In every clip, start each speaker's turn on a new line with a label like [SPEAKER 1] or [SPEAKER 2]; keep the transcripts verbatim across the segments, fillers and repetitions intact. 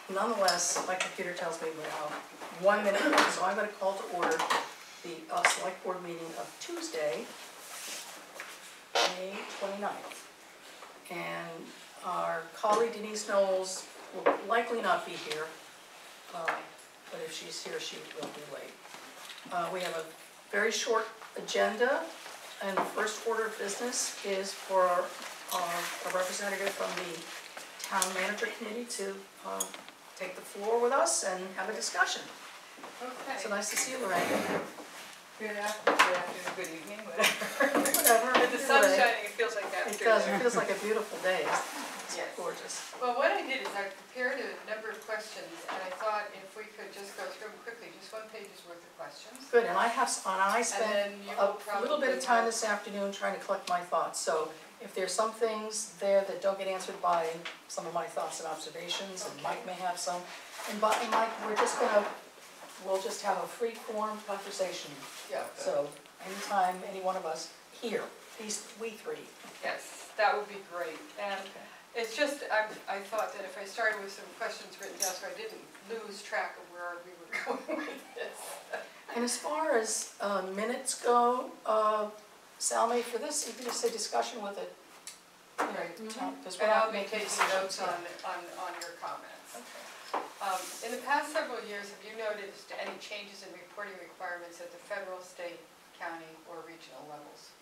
[SPEAKER 1] nonetheless, my computer tells me we're now one minute, late, so I'm going to call to order the uh, select board meeting of Tuesday, May twenty-ninth. And our colleague Denise Knowles will likely not be here, uh, but if she's here, she will be late. Uh, we have a very short agenda, and the first order of business is for uh, a representative from the Town Manager Committee to uh, take the floor with us and have a discussion.
[SPEAKER 2] Okay.
[SPEAKER 1] So nice to see you, Lorraine.
[SPEAKER 2] Good afternoon, good afternoon, good evening, whatever.
[SPEAKER 1] Whatever.
[SPEAKER 2] With the sun shining, it feels like afternoon.
[SPEAKER 1] It does, it feels like a beautiful day. It's
[SPEAKER 2] Yes.
[SPEAKER 1] gorgeous.
[SPEAKER 2] Well, what I did is I prepared a number of questions, and I thought if we could just go through them quickly, just one page's worth of questions.
[SPEAKER 1] Good, and I have, and I
[SPEAKER 2] And
[SPEAKER 1] spent
[SPEAKER 2] then you
[SPEAKER 1] a
[SPEAKER 2] will
[SPEAKER 1] little bit of
[SPEAKER 2] probably
[SPEAKER 1] time
[SPEAKER 2] have-
[SPEAKER 1] this afternoon trying to collect my thoughts. So if there's some things there that don't get answered by some of my thoughts and observations, and Mike may have some, and by, and Mike, we're just gonna, we'll just have a free form conversation.
[SPEAKER 2] Yeah.
[SPEAKER 1] So anytime any one of us here, these, we three.
[SPEAKER 2] Yes, that would be great. And it's just, I, I thought that if I started with some questions written down so I didn't lose track of where we were going with this.
[SPEAKER 1] And as far as uh, minutes go, uh, Salme, for this, you could just say discussion with it.
[SPEAKER 2] Right.
[SPEAKER 1] Because we're
[SPEAKER 2] And I'll
[SPEAKER 1] not
[SPEAKER 2] be
[SPEAKER 1] making
[SPEAKER 2] taking notes
[SPEAKER 1] decisions.
[SPEAKER 2] on, on, on your comments.
[SPEAKER 1] Okay.
[SPEAKER 2] Um, in the past several years, have you noticed any changes in reporting requirements at the federal, state, county, or regional levels?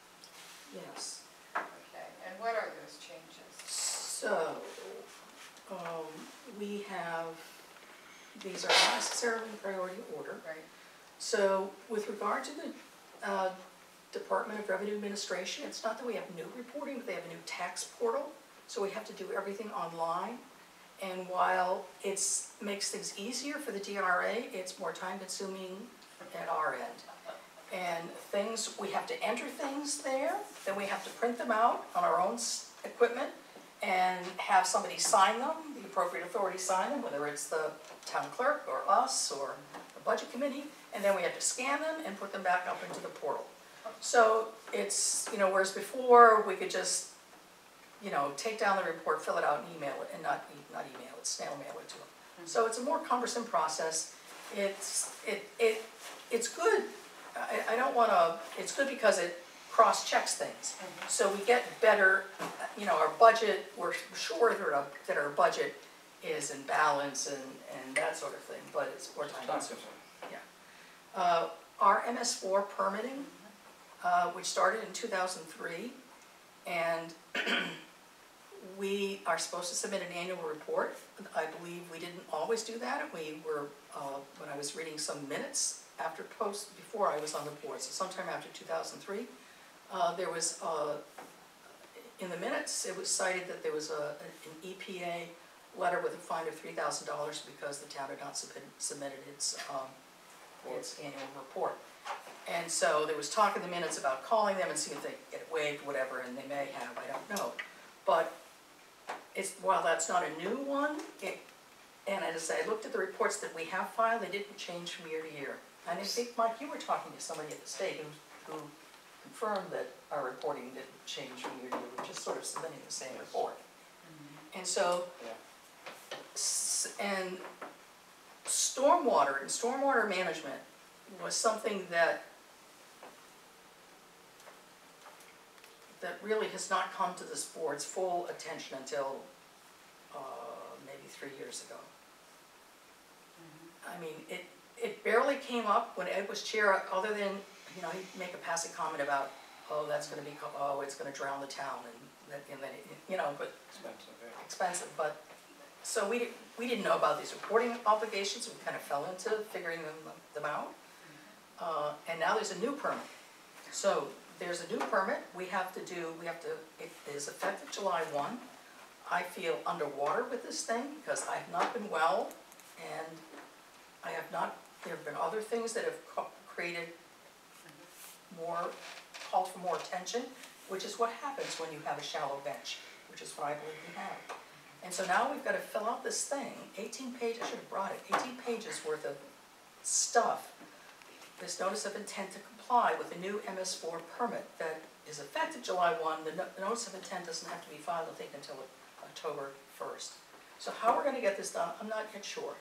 [SPEAKER 1] Yes.
[SPEAKER 2] Okay, and what are those changes?
[SPEAKER 1] So, um, we have, these are not necessarily in priority order.
[SPEAKER 2] Right.
[SPEAKER 1] So, with regard to the uh, Department of Revenue Administration, it's not that we have new reporting, but they have a new tax portal. So we have to do everything online. And while it's makes things easier for the D R A, it's more time consuming at our end. And things, we have to enter things there, then we have to print them out on our own equipment and have somebody sign them, the appropriate authority sign them, whether it's the town clerk or us or the budget committee, and then we have to scan them and put them back up into the portal. So it's, you know, whereas before we could just, you know, take down the report, fill it out and email it, and not, not email it, snail mail it to them. Mm-hmm. So it's a more cumbersome process. It's, it, it, it's good. I, I don't want to, it's good because it cross-checks things. Mm-hmm. So we get better, you know, our budget, we're sure that our, that our budget is in balance and, and that sort of thing, but it's more time consuming. Yeah. Uh, our M S four permitting, uh, which started in two thousand three, and we are supposed to submit an annual report. I believe we didn't always do that. We were, uh, when I was reading some minutes after post, before I was on the board, so sometime after two thousand three, uh, there was, uh, in the minutes, it was cited that there was a, an E P A letter with a fine of three thousand dollars because the town had not submitted, submitted its, um, its annual report. And so there was talk in the minutes about calling them and seeing if they get it waived, whatever, and they may have, I don't know. But it's, while that's not a new one, it, and as I looked at the reports that we have filed, they didn't change from year to year. And I think, Mike, you were talking to somebody at the state who, who confirmed that our reporting didn't change from year to year. We're just sort of submitting the same report. Mm-hmm. And so, yeah. s and stormwater and stormwater management was something that that really has not come to this board's full attention until uh, maybe three years ago. Mm-hmm. I mean, it it barely came up when Ed was chair, other than, you know, he'd make a passing comment about, oh, that's going to be, oh, it's going to drown the town, and that, and then, you know, but
[SPEAKER 3] expensive, yeah.
[SPEAKER 1] expensive. But so we we didn't know about these reporting obligations. We kind of fell into figuring them them out. Uh, and now there's a new permit. So there's a new permit. We have to do, we have to, it is effective July first. I feel underwater with this thing because I have not been well, and I have not, there have been other things that have created more, called for more attention, which is what happens when you have a shallow bench, which is what I believe we have. And so now we've got to fill out this thing, eighteen pages, I should have brought it, eighteen pages worth of stuff. This notice of intent to comply with the new M S four permit that is effective July first. The, no the notice of intent doesn't have to be filed, I think, until October first. So how we're gonna get this done, I'm not yet sure.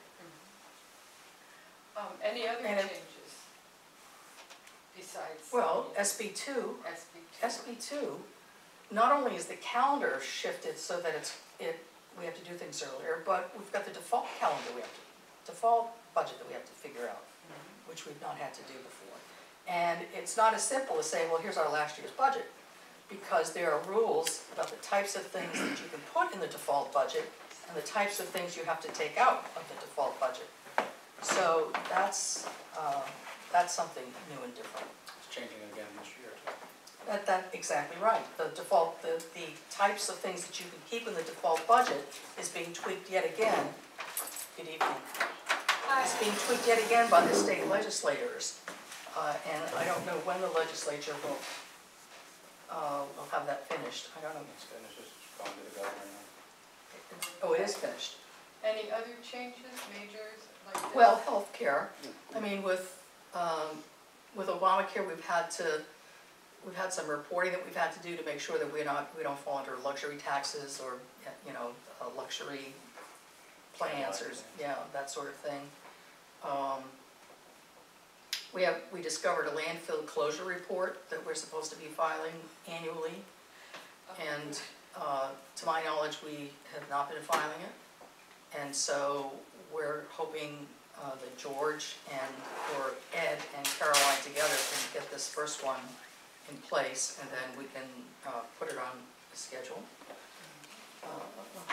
[SPEAKER 2] Um, any other
[SPEAKER 1] And it-
[SPEAKER 2] changes besides?
[SPEAKER 1] Well, S B two,
[SPEAKER 2] S B two?
[SPEAKER 1] S B two, not only is the calendar shifted so that it's, it, we have to do things earlier, but we've got the default calendar we have to, default budget that we have to figure out,
[SPEAKER 2] Mhm.
[SPEAKER 1] which we've not had to do before. And it's not as simple as saying, well, here's our last year's budget, because there are rules about the types of things that you can put in the default budget and the types of things you have to take out of the default budget. So that's, uh, that's something new and different.
[SPEAKER 3] It's changing again this year too.
[SPEAKER 1] That, that, exactly right. The default, the, the types of things that you can keep in the default budget is being tweaked yet again. Good evening. It's being tweaked yet again by the state legislators. Uh, and I don't know when the legislature will, uh, will have that finished. I don't know.
[SPEAKER 3] It's finished, it's gone to the governor now.
[SPEAKER 1] Oh, it is finished.
[SPEAKER 2] Any other changes, majors, like this?
[SPEAKER 1] Well, healthcare, I mean, with, um, with Obamacare, we've had to, we've had some reporting that we've had to do to make sure that we're not, we don't fall under luxury taxes or, you know, uh, luxury plans or, yeah, that sort of thing. Um, we have, we discovered a landfill closure report that we're supposed to be filing annually. And, uh, to my knowledge, we have not been filing it. And so we're hoping uh, that George and, or Ed and Caroline together can get this first one in place, and then we can uh, put it on the schedule. Uh,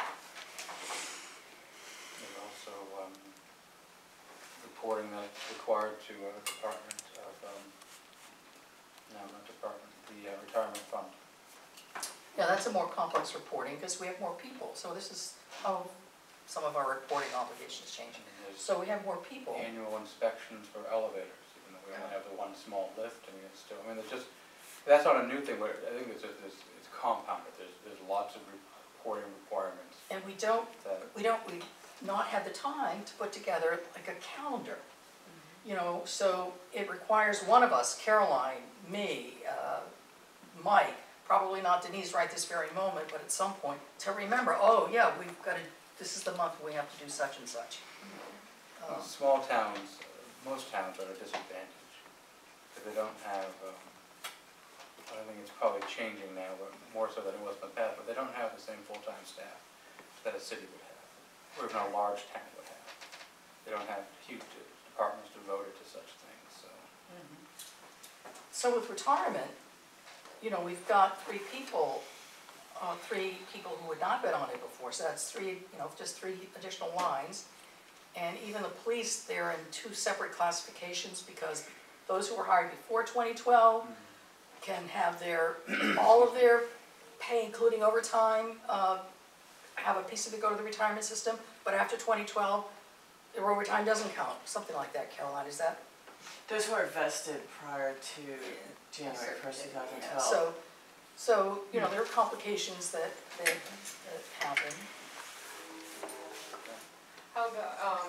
[SPEAKER 3] There's also um, reporting that's required to a Department of, um, no, not Department, the uh, Retirement Fund.
[SPEAKER 1] Yeah, that's a more complex reporting, because we have more people, so this is how some of our reporting obligations change.
[SPEAKER 3] And then there's
[SPEAKER 1] So we have more people.
[SPEAKER 3] annual inspections for elevators, even though we only have the one small lift, I mean, it's still, I mean, it's just, that's not a new thing, but I think it's just, it's, it's compounded, there's, there's lots of reporting requirements
[SPEAKER 1] And we don't,
[SPEAKER 3] that,
[SPEAKER 1] we don't, we not had the time to put together like a calendar. You know, so it requires one of us, Caroline, me, uh, Mike, probably not Denise right this very moment, but at some point, to remember, oh yeah, we've got to, this is the month we have to do such and such. Uh,
[SPEAKER 3] small towns, uh, most towns are at a disadvantage, because they don't have, um, I think it's probably changing now, but more so than it was in the past, but they don't have the same full-time staff that a city would have, or even a large town would have. They don't have huge departments devoted to such things, so.
[SPEAKER 1] So with retirement, you know, we've got three people, uh, three people who had not been on it before, so that's three, you know, just three additional lines. And even the police, they're in two separate classifications, because those who were hired before twenty twelve can have their, all of their pay, including overtime, uh, have a piece of it go to the retirement system, but after twenty twelve, their overtime doesn't count, something like that, Caroline, is that?
[SPEAKER 4] Those who are vested prior to January first, two thousand
[SPEAKER 1] Yeah,
[SPEAKER 4] twelve.
[SPEAKER 1] So, so, you know, there are complications that, that, that happen.
[SPEAKER 2] How about, um,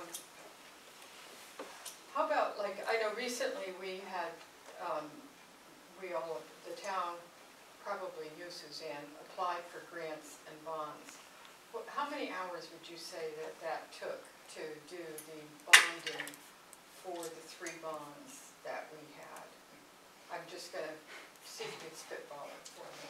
[SPEAKER 2] how about, like, I know recently we had, um, we all, the town, probably you, Suzanne, applied for grants and bonds. What, how many hours would you say that that took to do the bonding for the three bonds that we had? I'm just gonna see if you can spitball it for me.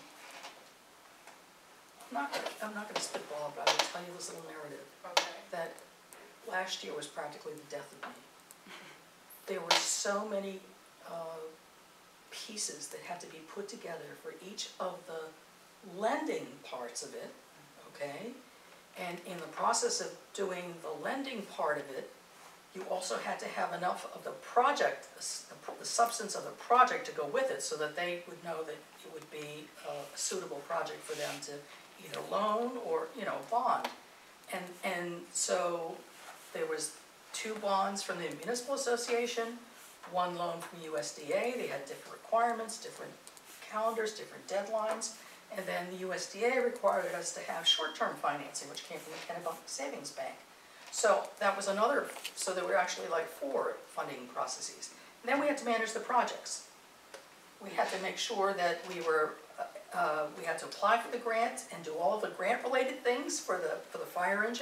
[SPEAKER 1] I'm not gonna, I'm not gonna spitball, but I will tell you this little narrative,
[SPEAKER 2] Okay.
[SPEAKER 1] that last year was practically the death of me. There were so many, uh, pieces that had to be put together for each of the lending parts of it, okay? And in the process of doing the lending part of it, you also had to have enough of the project, the substance of the project to go with it, so that they would know that it would be a suitable project for them to either loan or, you know, bond. And, and so there was two bonds from the Municipal Association, one loan from U S D A. They had different requirements, different calendars, different deadlines. And then the U S D A required us to have short-term financing, which came from the Kennebunk Savings Bank. So that was another, so there were actually like four funding processes. And then we had to manage the projects. We had to make sure that we were, uh, we had to apply for the grant and do all of the grant-related things for the, for the fire engine.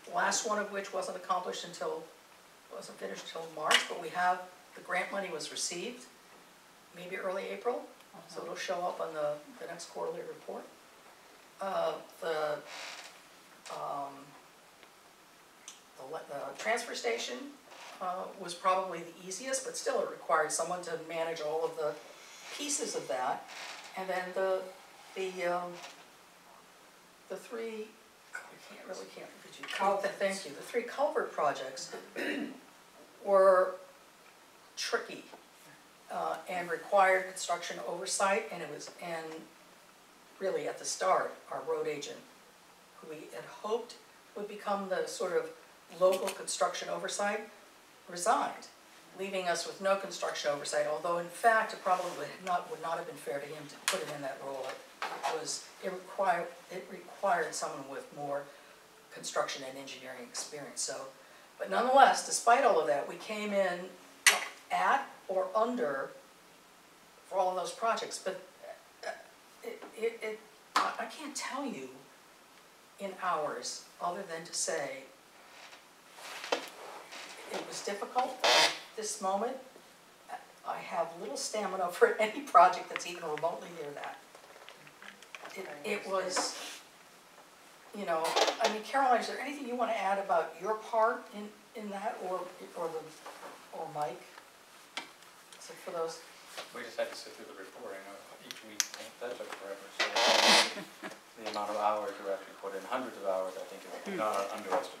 [SPEAKER 1] the last one of which wasn't accomplished until, wasn't finished until March, but we have, the grant money was received, maybe early April, so it'll show up on the, the next quarterly report. Uh, the, um, the, le- the transfer station, uh, was probably the easiest, but still it required someone to manage all of the pieces of that. And then the, the, um, the three, I can't, really can't, could you?
[SPEAKER 2] Culverts.
[SPEAKER 1] Thank you, the three culvert projects were tricky, uh, and required construction oversight, and it was, and really at the start, our road agent, who we had hoped would become the sort of local construction oversight, resigned, leaving us with no construction oversight, although in fact, it probably would not, would not have been fair to him to put him in that role. It was, it required, it required someone with more construction and engineering experience, so. But nonetheless, despite all of that, we came in at or under for all of those projects, but uh, it, it, it I I can't tell you in hours, other than to say, it was difficult at this moment. I have little stamina for any project that's even remotely near that. It, it was, you know, I mean, Caroline, is there anything you want to add about your part in, in that, or, or the, or Mike? So for those,
[SPEAKER 3] We just had to sit through the reporting of each week, and that took forever, so the amount of hours we actually put in, hundreds of hours, I think, is not an underestimate.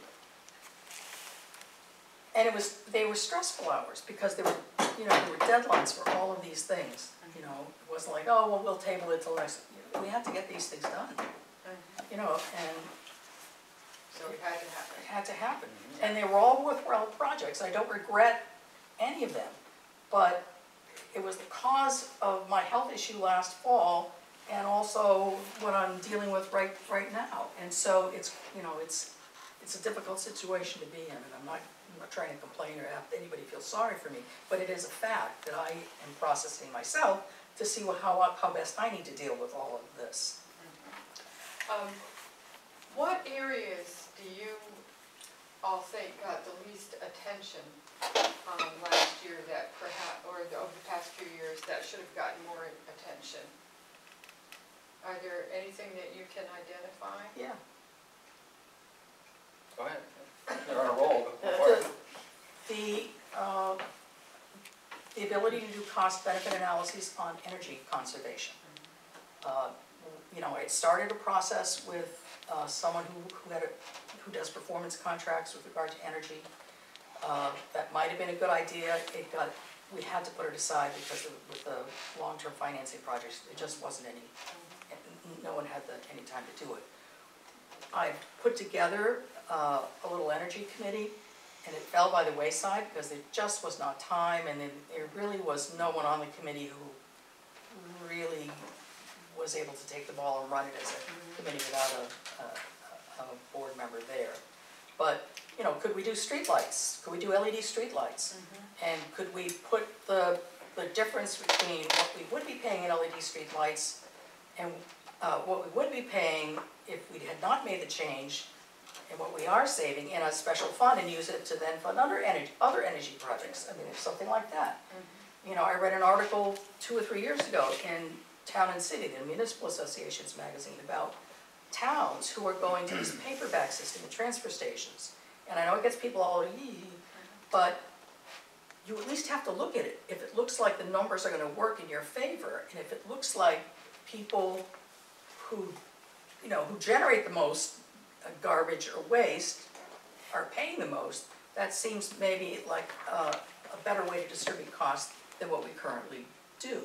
[SPEAKER 1] and it was, they were stressful hours, because there were, you know, there were deadlines for all of these things. You know, it wasn't like, oh, well, we'll table it till next, you know, we had to get these things done, you know, and
[SPEAKER 2] So it had to happen.
[SPEAKER 1] it had to happen. And they were all worthwhile projects, I don't regret any of them, but it was the cause of my health issue last fall, and also what I'm dealing with right, right now. And so it's, you know, it's, it's a difficult situation to be in, and I'm not, I'm not trying to complain or have anybody feel sorry for me, but it is a fact that I am processing myself to see what, how, how best I need to deal with all of this.
[SPEAKER 2] Um, What areas do you all think got the least attention um, last year that perhaps, or the- over the past few years, that should have gotten more attention? Are there anything that you can identify?
[SPEAKER 1] Yeah.
[SPEAKER 3] Go ahead, you're on a roll, go
[SPEAKER 1] The-
[SPEAKER 3] for it.
[SPEAKER 1] The, uh, the ability to do cost-benefit analyses on energy conservation. Uh, You know, it started a process with uh, someone who, who had a, who does performance contracts with regard to energy. Uh, That might have been a good idea, it got, we had to put it aside because of, with the long-term financing projects, it just wasn't any, no one had the, any time to do it. I put together uh, a little energy committee, and it fell by the wayside because there just was not time, and then there really was no one on the committee who really was able to take the ball and run it as a committee without a, a, a board member there. But, you know, could we do streetlights? Could we do L E D streetlights? And could we put the, the difference between what we would be paying in L E D streetlights and uh, what we would be paying if we had not made the change, and what we are saving in a special fund, and use it to then fund other energy, other energy projects? I mean, it's something like that. You know, I read an article two or three years ago in Town and City, the Municipal Associations magazine, about towns who are going to this paperback system at transfer stations. And I know it gets people all, yee, but you at least have to look at it. If it looks like the numbers are gonna work in your favor, and if it looks like people who, you know, who generate the most uh, garbage or waste are paying the most, that seems maybe like uh, a better way to distribute costs than what we currently do.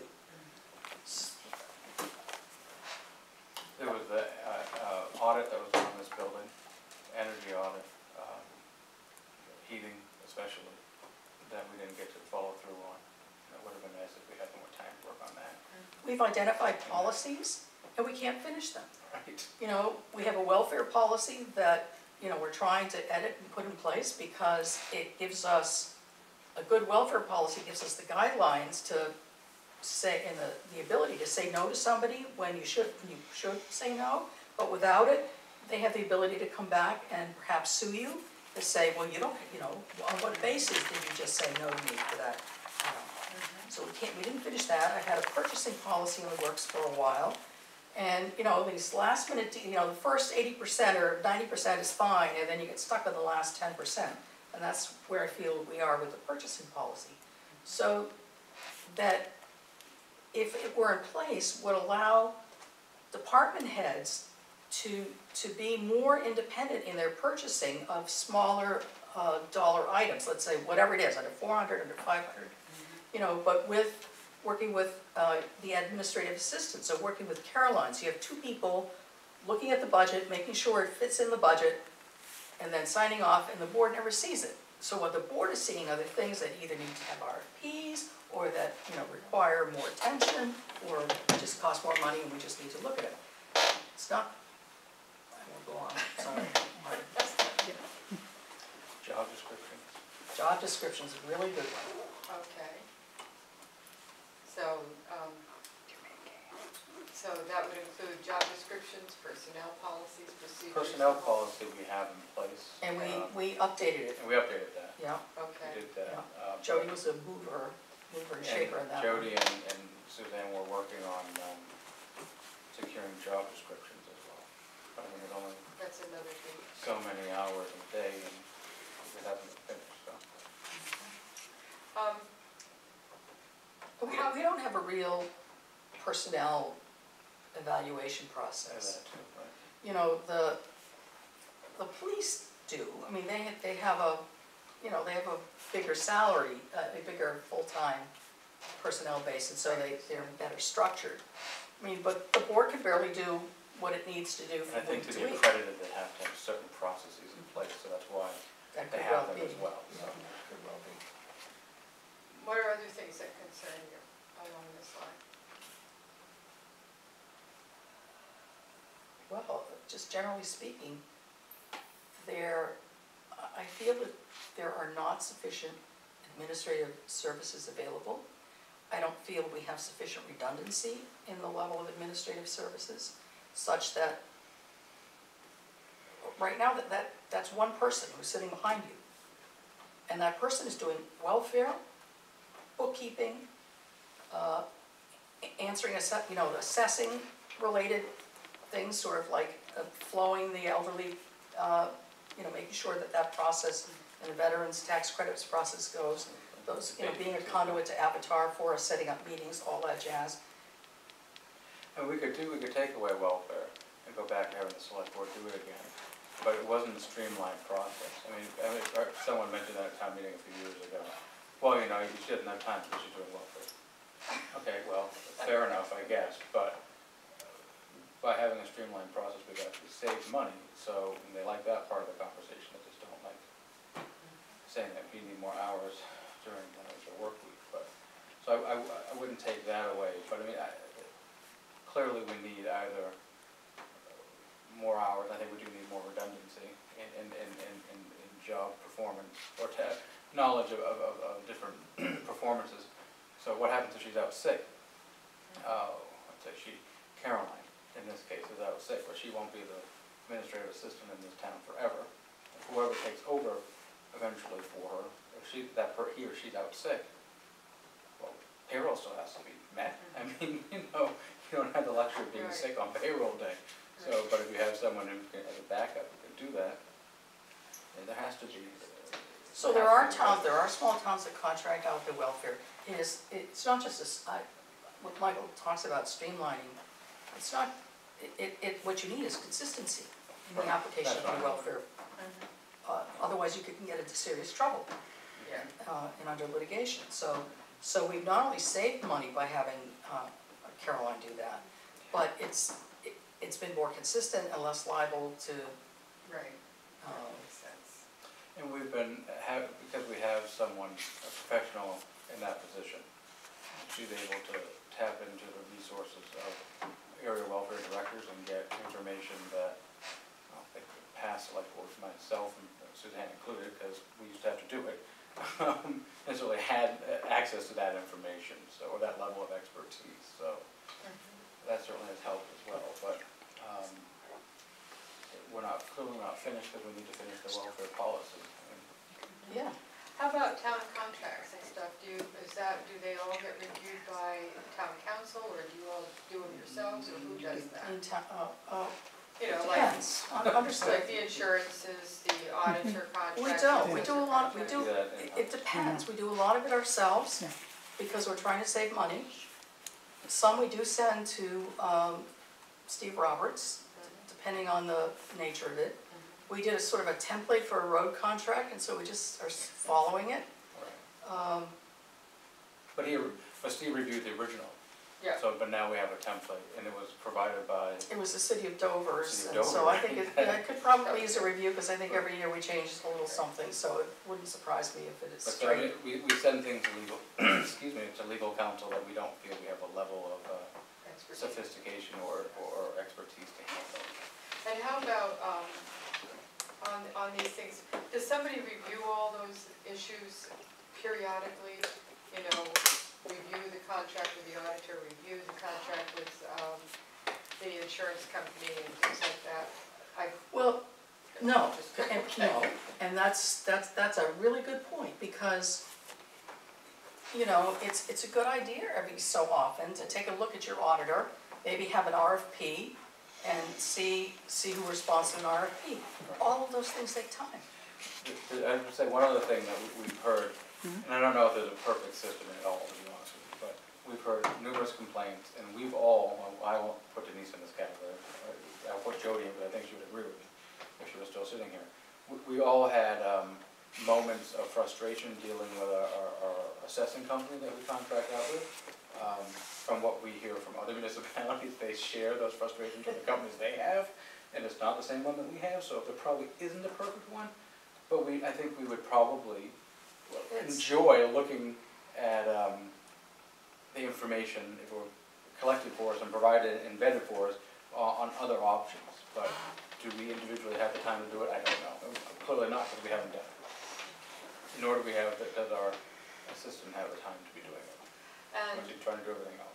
[SPEAKER 3] There was the uh, uh, audit that was on this building, energy audit, um, heating especially, that we didn't get to follow through on. It would have been nice if we had more time to work on that.
[SPEAKER 1] We've identified policies, and we can't finish them.
[SPEAKER 3] Right.
[SPEAKER 1] You know, we have a welfare policy that, you know, we're trying to edit and put in place because it gives us, a good welfare policy gives us the guidelines to say, and the, the ability to say no to somebody when you should, when you should say no, but without it, they have the ability to come back and perhaps sue you, to say, well, you don't, you know, on what basis did you just say no to me for that? You know? So we can't, we didn't finish that. I had a purchasing policy in the works for a while. And, you know, these last minute, you know, the first eighty percent or ninety percent is fine, and then you get stuck with the last ten percent. And that's where I feel we are with the purchasing policy. So that if it were in place, would allow department heads to, to be more independent in their purchasing of smaller uh, dollar items, let's say whatever it is, under four hundred, under five hundred, you know, but with, working with uh, the administrative assistant, so working with Caroline, so you have two people looking at the budget, making sure it fits in the budget, and then signing off, and the board never sees it. So what the board is seeing are the things that either need to have R F Ps, or that, you know, require more attention, or just cost more money and we just need to look at it. It's not, I won't go on, sorry.
[SPEAKER 3] Job descriptions.
[SPEAKER 1] Job description is a really good one.
[SPEAKER 2] Okay. So, um, so that would include job descriptions, personnel policies, procedures?
[SPEAKER 3] Personnel policy we have in place.
[SPEAKER 1] And we,
[SPEAKER 3] um,
[SPEAKER 1] we updated it,
[SPEAKER 3] And we updated that.
[SPEAKER 1] yeah.
[SPEAKER 3] We
[SPEAKER 2] Okay,
[SPEAKER 3] did that. um,
[SPEAKER 1] Jody was a mover, mover and shaker in that one.
[SPEAKER 3] Jody and, and Suzanne were working on, um, securing job descriptions as well. But I mean, there's only
[SPEAKER 2] that's another thing.
[SPEAKER 3] so many hours a day and it hasn't finished, so.
[SPEAKER 2] Um,
[SPEAKER 1] But we don't, we don't have a real personnel evaluation
[SPEAKER 3] There's
[SPEAKER 1] process.
[SPEAKER 3] that too, right?
[SPEAKER 1] You know, the, the police do, I mean, they, they have a, you know, they have a bigger salary, uh, a bigger full-time personnel base, and so they, they're better structured. I mean, but the board can barely do what it needs to do
[SPEAKER 3] And I
[SPEAKER 1] from
[SPEAKER 3] think
[SPEAKER 1] week
[SPEAKER 3] to
[SPEAKER 1] to
[SPEAKER 3] be
[SPEAKER 1] week.
[SPEAKER 3] accredited, they have to have certain processes in place, so that's why
[SPEAKER 1] That
[SPEAKER 3] they
[SPEAKER 1] could
[SPEAKER 3] have
[SPEAKER 1] well
[SPEAKER 3] them
[SPEAKER 1] be.
[SPEAKER 3] as well,
[SPEAKER 1] Yeah,
[SPEAKER 3] so.
[SPEAKER 1] that could well be.
[SPEAKER 2] what are other things that concern you along this line?
[SPEAKER 1] Well, just generally speaking, there, I feel that there are not sufficient administrative services available. I don't feel we have sufficient redundancy in the level of administrative services, such that right now, that, that that's one person who's sitting behind you. And that person is doing welfare, bookkeeping, uh, a- answering, asse- you know, assessing related things, sort of like uh, flowing the elderly, uh, you know, making sure that that process and the veterans tax credits process goes, those, you know, being a conduit to Avatar for us, setting up meetings, all that jazz.
[SPEAKER 3] And we could do, we could take away welfare and go back to having the select board do it again, but it wasn't a streamlined process. I mean, I mean, or someone mentioned that at a town meeting a few years ago. Well, you know, you shouldn't have time because you're doing welfare. Okay, well, fair enough, I guess, but by having a streamlined process, we've actually saved money, so and they like that part of the conversation, they just don't like saying that we need more hours during uh, the work week, but, so I, I, I wouldn't take that away, but I mean, I, clearly we need either more hours, I think we do need more redundancy in, in, in, in, in in job performance, or to knowledge of, of, of- of different performances. So what happens if she's out sick? Oh, let's say she, Caroline, in this case, is out sick, but she won't be the administrative assistant in this town forever. Whoever takes over eventually for her, if she, that, per- he or she's out sick, well, payroll still has to be met. I mean, you know, you don't have the luxury of being
[SPEAKER 2] Right.
[SPEAKER 3] sick on payroll day. So, but if you have someone who can, as a backup, who can do that, then there has to be. uh,
[SPEAKER 1] So there
[SPEAKER 3] has
[SPEAKER 1] are
[SPEAKER 3] to be-
[SPEAKER 1] towns, there are small towns that contract out the welfare. It is, it's not just this, I, what Michael talks about streamlining, it's not, it, it, it, what you need is consistency in the
[SPEAKER 3] Right.
[SPEAKER 1] application of
[SPEAKER 3] That's
[SPEAKER 1] the
[SPEAKER 3] right.
[SPEAKER 1] welfare. Uh, otherwise you could get into serious trouble,
[SPEAKER 2] Yeah.
[SPEAKER 1] uh, and under litigation. So, so we've not only saved money by having, uh, Caroline do that, but it's, it, it's been more consistent and less liable to,
[SPEAKER 2] Right,
[SPEAKER 1] uh,
[SPEAKER 2] that makes sense.
[SPEAKER 3] And we've been, have, because we have someone, a professional in that position, she's able to tap into the resources of area welfare directors and get information that, well, they could pass select board, myself and Suzanne included, because we used to have to do it, um, necessarily had uh, access to that information, so, or that level of expertise, so that certainly has helped as well, but, um, we're clearly not finished because we need to finish the welfare policy. And
[SPEAKER 1] Yeah.
[SPEAKER 2] How about town contracts and stuff? Do you, is that, do they all get reviewed by town council, or do you all do them yourselves, or who does that?
[SPEAKER 1] In town, uh, uh,
[SPEAKER 2] You
[SPEAKER 1] it
[SPEAKER 2] know, like,
[SPEAKER 1] depends, Un- understood.
[SPEAKER 2] like the insurances, the auditor contracts.
[SPEAKER 1] We don't, we
[SPEAKER 2] et
[SPEAKER 1] do a
[SPEAKER 2] cetera,
[SPEAKER 1] lot, we
[SPEAKER 2] contracts.
[SPEAKER 1] do,
[SPEAKER 3] do that
[SPEAKER 1] it-
[SPEAKER 3] in-house.
[SPEAKER 1] it depends, we do a lot of it ourselves,
[SPEAKER 5] Yeah.
[SPEAKER 1] because we're trying to save money. Some we do send to, um, Steve Roberts, depending on the nature of it. We did a sort of a template for a road contract, and so we just are s- following it.
[SPEAKER 3] Right.
[SPEAKER 1] Um,
[SPEAKER 3] But he, but Steve reviewed the original.
[SPEAKER 2] Yeah.
[SPEAKER 3] So, but now we have a template, and it was provided by,
[SPEAKER 1] It was the city of Dover's,
[SPEAKER 3] City of
[SPEAKER 1] and so
[SPEAKER 3] Dover.
[SPEAKER 1] I think it, yeah, it could probably use a review, because I think every year we change a little something, so it wouldn't surprise me if it is
[SPEAKER 3] but so I mean,
[SPEAKER 1] straight.
[SPEAKER 3] we, we send things to legal, excuse me, to legal counsel that we don't feel we have a level of uh,
[SPEAKER 2] Expertise.
[SPEAKER 3] sophistication or, or expertise to handle.
[SPEAKER 2] And how about, um, on, on these things, does somebody review all those issues periodically? You know, review the contract with the auditor, review the contract with, um, the insurance company and things like that? I,
[SPEAKER 1] Well, no,
[SPEAKER 2] Just-
[SPEAKER 1] and, no, and that's, that's, that's a really good point, because, you know, it's, it's a good idea every so often to take a look at your auditor, maybe have an R F P, and see, see who responds to an R F P. All of those things take time.
[SPEAKER 3] Th- th- I would say one other thing that we- we've heard, and I don't know if there's a perfect system at all, to be honest with you, but we've heard numerous complaints, and we've all, well, I won't put Denise in this category, I- I'll put Jody in, but I think she would agree with me if she was still sitting here. We, we all had um, moments of frustration dealing with our, our- our assessing company that we contract out with. Um, From what we hear from other municipalities, they share those frustrations with the companies they have, and it's not the same one that we have, so there probably isn't a perfect one. But we, I think we would probably
[SPEAKER 1] It's-
[SPEAKER 3] enjoy looking at um, the information, if it were collected for us and provided and vetted for us, uh, on other options. But do we individually have the time to do it? I don't know. Clearly not, because we haven't done it. Nor do we have, does our assistant have the time to be doing it,
[SPEAKER 2] and
[SPEAKER 3] which is trying to do everything else.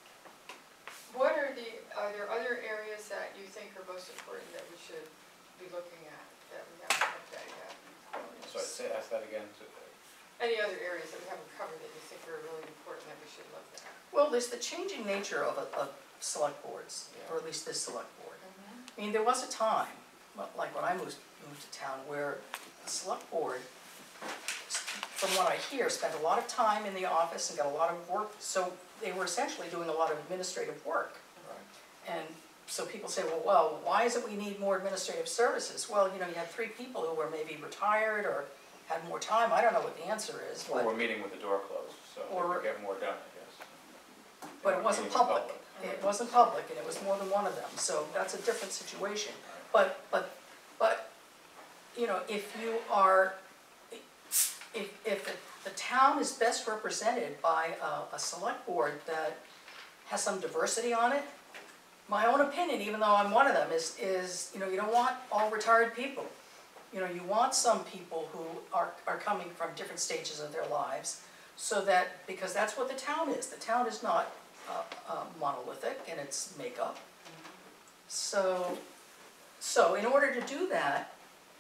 [SPEAKER 2] what are the, are there other areas that you think are most important that we should be looking at, that we haven't looked at yet?
[SPEAKER 3] So I'd say, ask that again to,
[SPEAKER 2] Any other areas that we haven't covered that you think are really important that we should look at?
[SPEAKER 1] Well, there's the changing nature of, a- of select boards, or at least this select board.
[SPEAKER 2] Mm-hmm.
[SPEAKER 1] I mean, there was a time, well, like when I moved, moved to town, where the select board, from what I hear, spent a lot of time in the office and got a lot of work, so they were essentially doing a lot of administrative work.
[SPEAKER 3] right,
[SPEAKER 1] And so people say, well, well, why is it we need more administrative services? Well, you know, you had three people who were maybe retired or had more time, I don't know what the answer is,
[SPEAKER 3] or
[SPEAKER 1] but,
[SPEAKER 3] we're meeting with the door closed, so we
[SPEAKER 1] Or-
[SPEAKER 3] can get more done, I guess.
[SPEAKER 1] but it wasn't
[SPEAKER 3] Meeting with
[SPEAKER 1] public. It wasn't public, and it was more than one of them, so that's a different situation. But, but, but, you know, if you are, if, if the, the town is best represented by a, a select board that has some diversity on it, my own opinion, even though I'm one of them, is, is, you know, you don't want all retired people. You know, you want some people who are, are coming from different stages of their lives, so that, because that's what the town is. The town is not uh, uh, monolithic in its makeup. So, so in order to do that,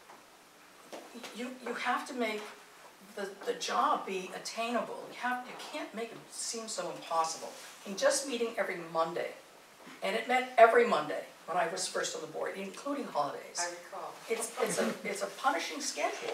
[SPEAKER 1] you, you have to make the, the job be attainable. You have, you can't make it seem so impossible. And just meeting every Monday, and it meant every Monday when I was first on the board, including holidays.
[SPEAKER 2] I recall.
[SPEAKER 1] It's, it's a, it's a punishing schedule.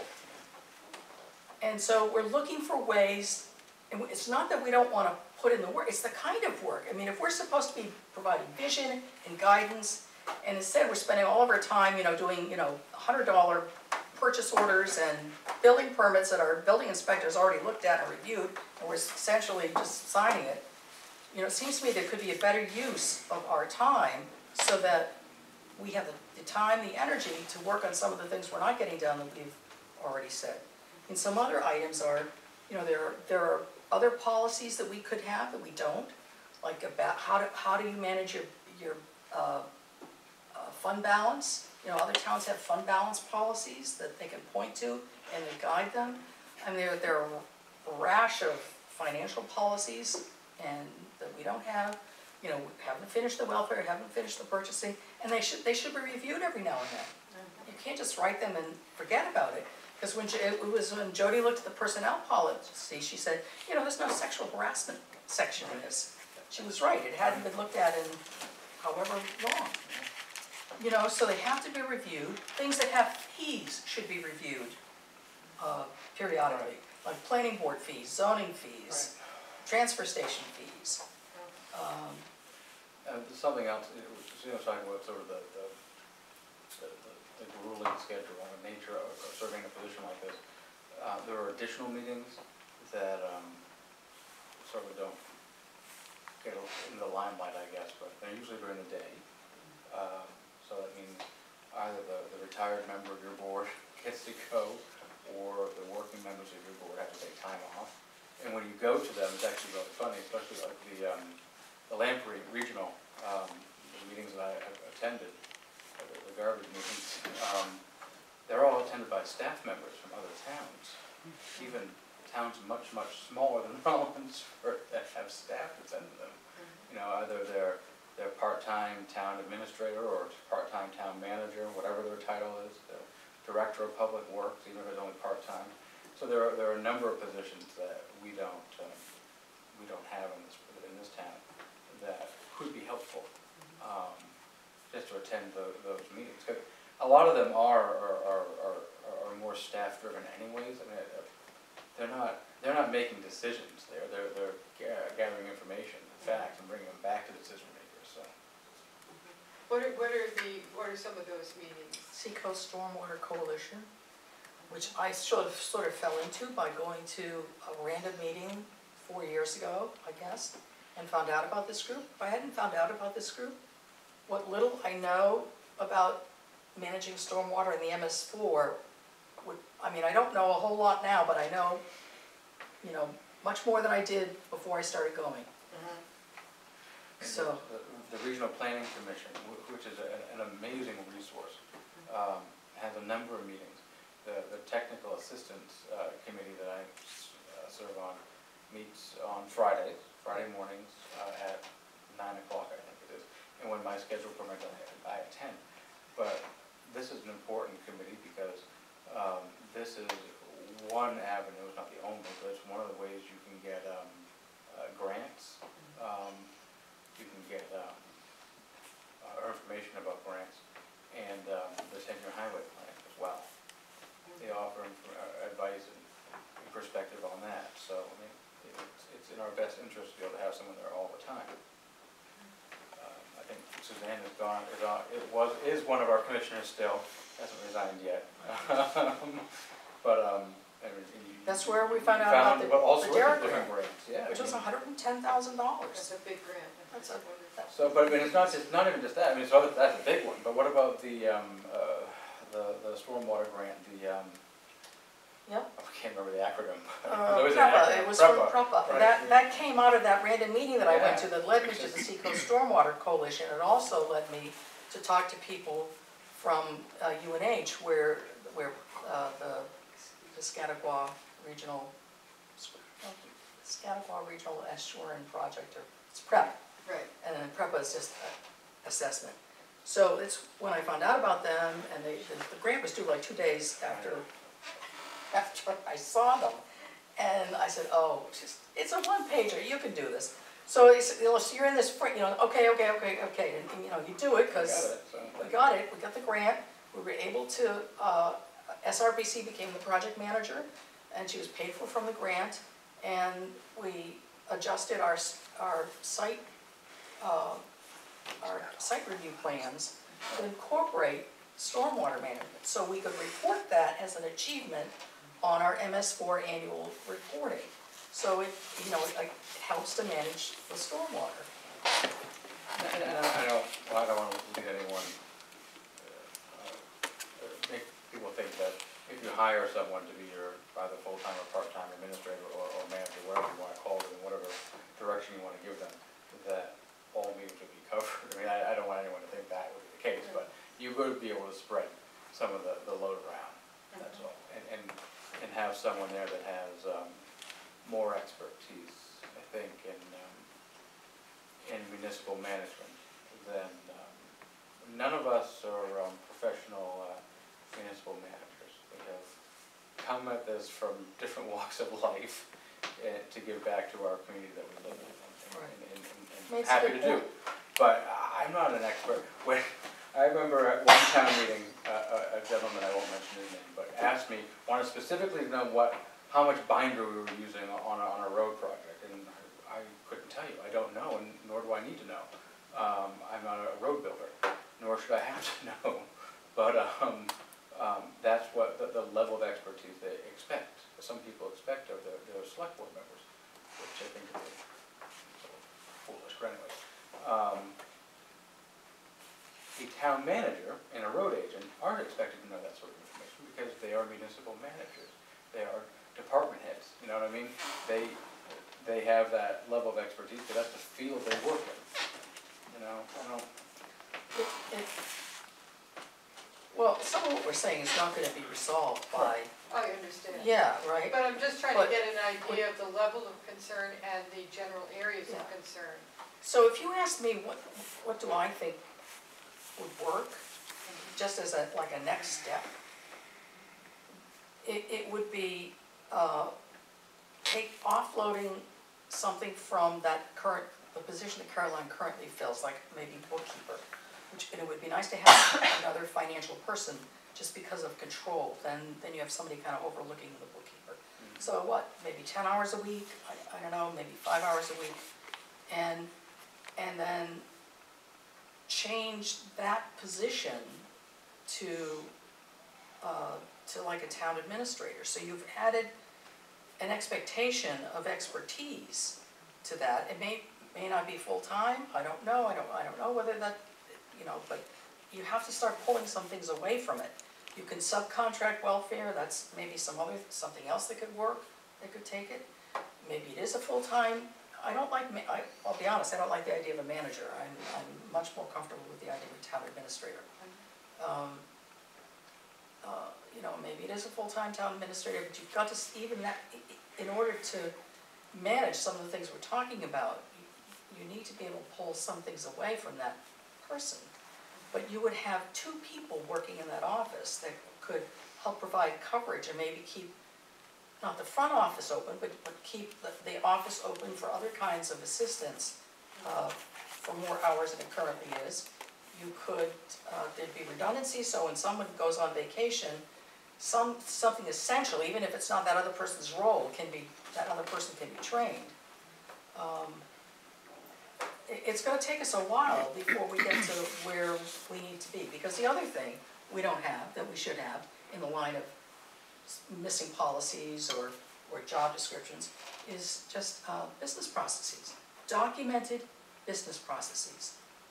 [SPEAKER 1] And so we're looking for ways, and it's not that we don't wanna put in the work, it's the kind of work. I mean, if we're supposed to be providing vision and guidance, and instead we're spending all of our time, you know, doing, you know, hundred dollar purchase orders and building permits that our building inspectors already looked at and reviewed, and we're essentially just signing it. You know, it seems to me there could be a better use of our time so that we have the, the time, the energy to work on some of the things we're not getting done that we've already said. And some other items are, you know, there are, there are other policies that we could have that we don't, like about how do, how do you manage your, your uh, uh, fund balance? You know, other towns have fund balance policies that they can point to and they guide them. And there, there are a rash of financial policies and that we don't have. You know, we haven't finished the welfare, haven't finished the purchasing, and they should, they should be reviewed every now and then. you can't just write them and forget about it. Because when, Jo- it was when Jody looked at the personnel policy, she said, you know, there's no sexual harassment section in this. She was right, it hadn't been looked at in however long. You know, so they have to be reviewed. Things that have fees should be reviewed uh, periodically, like planning board fees, zoning fees, transfer station fees. Um,
[SPEAKER 3] Uh, there's something else, it was, you know, talking about sort of the, the, the, the- the grueling schedule and the nature of, of serving a position like this. Uh, there are additional meetings that, um, sort of don't get into the limelight, I guess, but they're usually during the day. Um, so that means either the, the retired member of your board gets to go, or the working members of your board have to take time off. And when you go to them, it's actually really funny, especially like the, um, the Lamprey Regional, um, the meetings that I have attended, uh, the the garbage meetings, um, they're all attended by staff members from other towns, even towns much, much smaller than Rollinsford that have staff attend to them. You know, either they're, they're part-time town administrator or part-time town manager, whatever their title is, the director of public works, even if it's only part-time. So there are, there are a number of positions that we don't, um, we don't have in this, in this town that could be helpful, um, just to attend tho- those meetings. 'Cause a lot of them are, are, are, are, are more staff-driven anyways. I mean, uh, they're not, they're not making decisions. They're, they're, they're ga- gathering information, facts, and bringing them back to the decision makers, so.
[SPEAKER 2] What are, what are the, what are some of those meetings?
[SPEAKER 1] Seacoast Stormwater Coalition, which I sort of, sort of fell into by going to a random meeting four years ago, I guess, and found out about this group. If I hadn't found out about this group, what little I know about managing stormwater in the M S four would, I mean, I don't know a whole lot now, but I know, you know, much more than I did before I started going.
[SPEAKER 3] And
[SPEAKER 1] So,
[SPEAKER 3] The the Regional Planning Commission, wh- which is a- an amazing resource, um, has a number of meetings. The, the Technical Assistance uh, Committee that I uh, serve on meets on Fridays, Friday mornings uh, at nine o'clock, I think it is. And when my schedule permits, I I attend. But this is an important committee because um, this is one avenue, it's not the only, but it's one of the ways you can get um, uh, grants. Um, You can get um, uh, information about grants and um, the ten-year highway plan as well. They offer inf- uh, advice and and perspective on that. So, I mean, it's, it's in our best interest to be able to have someone there all the time. Um, I think Suzanne is gone, is on, it was, is one of our commissioners still, hasn't resigned yet. But, um, I mean, you.
[SPEAKER 1] that's where we found out about the
[SPEAKER 3] But all
[SPEAKER 1] the
[SPEAKER 3] sorts of
[SPEAKER 1] Derrick
[SPEAKER 3] different
[SPEAKER 1] grant,
[SPEAKER 3] grants, yeah. I
[SPEAKER 1] which was
[SPEAKER 3] mean-
[SPEAKER 1] hundred and ten thousand dollars.
[SPEAKER 2] That's a big grant.
[SPEAKER 1] That's a-
[SPEAKER 2] wonderful.
[SPEAKER 3] So, but I mean, it's not just, not even just that, I mean, it's other, that's a big one, but what about the, um, uh, the, the stormwater grant, the, um,
[SPEAKER 1] Yep.
[SPEAKER 3] I can't remember the acronym.
[SPEAKER 1] Uh,
[SPEAKER 3] There was an
[SPEAKER 1] PREPA,
[SPEAKER 3] acronym,
[SPEAKER 1] it was from
[SPEAKER 3] PREPA,
[SPEAKER 1] PREPA.
[SPEAKER 3] right.
[SPEAKER 1] That, that came out of that random meeting that I went to
[SPEAKER 3] Yeah.
[SPEAKER 1] that led me to the Seacoast Stormwater Coalition. It also led me to talk to people from uh, U N H where, where uh, the, the Scottigua Regional, Scottigua Regional Estuarine Project, or it's PREP.
[SPEAKER 2] Right.
[SPEAKER 1] And then PREPA is just a assessment. So it's when I found out about them, and they, the, the grant was due like two days after, after I saw them. And I said, oh, it's just, it's a one pager, you can do this. So it's, you know, so you're in this, fr- you know, okay, okay, okay, okay, and, and, you know, you do it,
[SPEAKER 3] I got
[SPEAKER 1] because
[SPEAKER 3] it, so.
[SPEAKER 1] we got it, we got the grant, we were able to, uh, S R B C became the project manager, and she was paid for from the grant, and we adjusted our, s- our site, uh, our site review plans to incorporate stormwater management, so we could report that as an achievement on our M S four annual reporting. So it, you know, it like helps to manage the stormwater.
[SPEAKER 3] And, and I I don't, well, I don't want to lead anyone, uh, uh, make people think that if you hire someone to be your either full-time or part-time administrator or, or manager, whatever you want to call it, in whatever direction you want to give them, that all meetings would be covered. I mean, I, I don't want anyone to think that would be the case, but you would be able to spread some of the, the load around, that's all. And, and, and have someone there that has, um, more expertise, I think, in, um, in municipal management than, um, none of us are, um, professional, uh, municipal managers. We have come at this from different walks of life uh, to give back to our community that we live in. and-
[SPEAKER 1] Right.
[SPEAKER 3] and- and- and- and
[SPEAKER 1] Makes a
[SPEAKER 3] happy
[SPEAKER 1] good
[SPEAKER 3] to do.
[SPEAKER 1] point.
[SPEAKER 3] But I'm not an expert. When, I remember at one town meeting, uh, a a gentleman, I won't mention his name, but asked me, wanted specifically to know what, how much binder we were using on a, on a road project. And I I couldn't tell you, I don't know, and nor do I need to know. Um, I'm not a road builder, nor should I have to know. But um, um, that's what the, the level of expertise they expect. Some people expect of their, their select board members, which I think is sort of foolish, but anyway. Um, a town manager and a road agent aren't expected to know that sort of information because they are municipal managers. They are department heads, you know what I mean? They, they have that level of expertise, but that's the field they work in. You know, I don't,
[SPEAKER 1] It, it, well, some of what we're saying is not gonna be resolved by,
[SPEAKER 2] I understand.
[SPEAKER 1] yeah, right?
[SPEAKER 2] But I'm just trying to
[SPEAKER 1] But-
[SPEAKER 2] get an idea of the level of concern and the general areas of
[SPEAKER 1] Yeah.
[SPEAKER 2] concern.
[SPEAKER 1] So if you ask me what, what do I think would work, just as a, like a next step, it, it would be, uh, take, offloading something from that current, the position that Caroline currently fills, like maybe bookkeeper, which, and it would be nice to have another financial person, just because of control, then, then you have somebody kind of overlooking the bookkeeper. So what, maybe ten hours a week, I, I don't know, maybe five hours a week, and, and then change that position to, uh, to like a town administrator. So you've added an expectation of expertise to that. It may, may not be full-time, I don't know, I don't, I don't know whether that, you know, but you have to start pulling some things away from it. You can subcontract welfare, that's maybe some other, something else that could work, that could take it. Maybe it is a full-time, I don't like, ma- I, I'll be honest, I don't like the idea of a manager. I'm, I'm much more comfortable with the idea of a town administrator. Um, uh, you know, maybe it is a full-time town administrator, but you've got to, s- even that, i- i- in order to manage some of the things we're talking about, you, you need to be able to pull some things away from that person. But you would have two people working in that office that could help provide coverage and maybe keep, not the front office open, but, but keep the, the office open for other kinds of assistance, uh, for more hours than it currently is. You could, uh, there'd be redundancy, so when someone goes on vacation, some, something essential, even if it's not that other person's role, can be, that other person can be trained. Um, it- it's gonna take us a while before we get to where we need to be, because the other thing we don't have, that we should have, in the line of s- missing policies or, or job descriptions, is just, uh, business processes, documented business processes,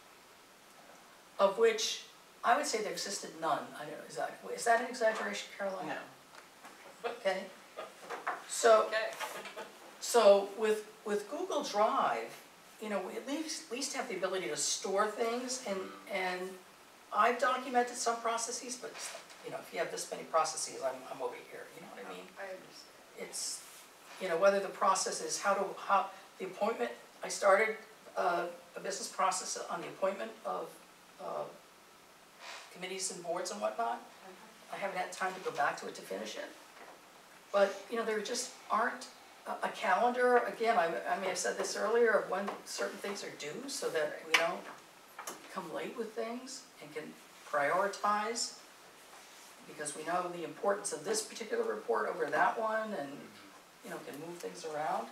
[SPEAKER 1] of which I would say there existed none. I don't know, is that, is that an exaggeration, Caroline?
[SPEAKER 4] No.
[SPEAKER 1] Okay, so,
[SPEAKER 2] Okay.
[SPEAKER 1] so with, with Google Drive, you know, we at least, at least have the ability to store things, and, and I've documented some processes, but, you know, if you have this many processes, I'm, I'm over here, you know what I mean?
[SPEAKER 2] I understand.
[SPEAKER 1] It's, you know, whether the process is how to, how, the appointment, I started uh, a business process on the appointment of uh, committees and boards and whatnot. I haven't had time to go back to it to finish it. But, you know, there just aren't a, a calendar, again, I, I may have said this earlier, of when certain things are due, so that we don't come late with things and can prioritize, because we know the importance of this particular report over that one, and, you know, can move things around.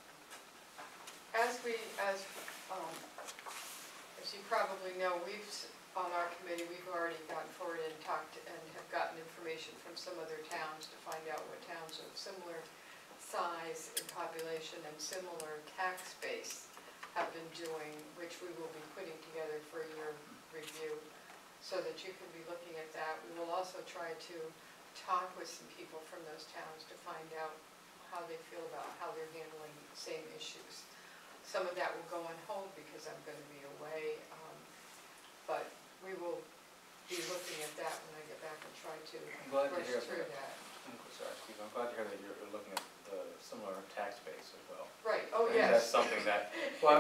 [SPEAKER 2] As we, as, um, as you probably know, we've, s- on our committee, we've already gone forward and talked and have gotten information from some other towns to find out what towns of similar size and population and similar tax base have been doing, which we will be putting together for your review, so that you can be looking at that. We will also try to talk with some people from those towns to find out how they feel about how they're handling the same issues. Some of that will go on hold because I'm going to be away, um, but we will be looking at that when I get back and try to
[SPEAKER 3] I'm glad to
[SPEAKER 2] rush
[SPEAKER 3] hear
[SPEAKER 2] through
[SPEAKER 3] that.
[SPEAKER 2] that.
[SPEAKER 3] I'm sorry, Steve, I'm glad to hear that you're looking at the similar tax base as well.
[SPEAKER 2] Right, oh,
[SPEAKER 3] And that's
[SPEAKER 2] yes.
[SPEAKER 3] something that, well,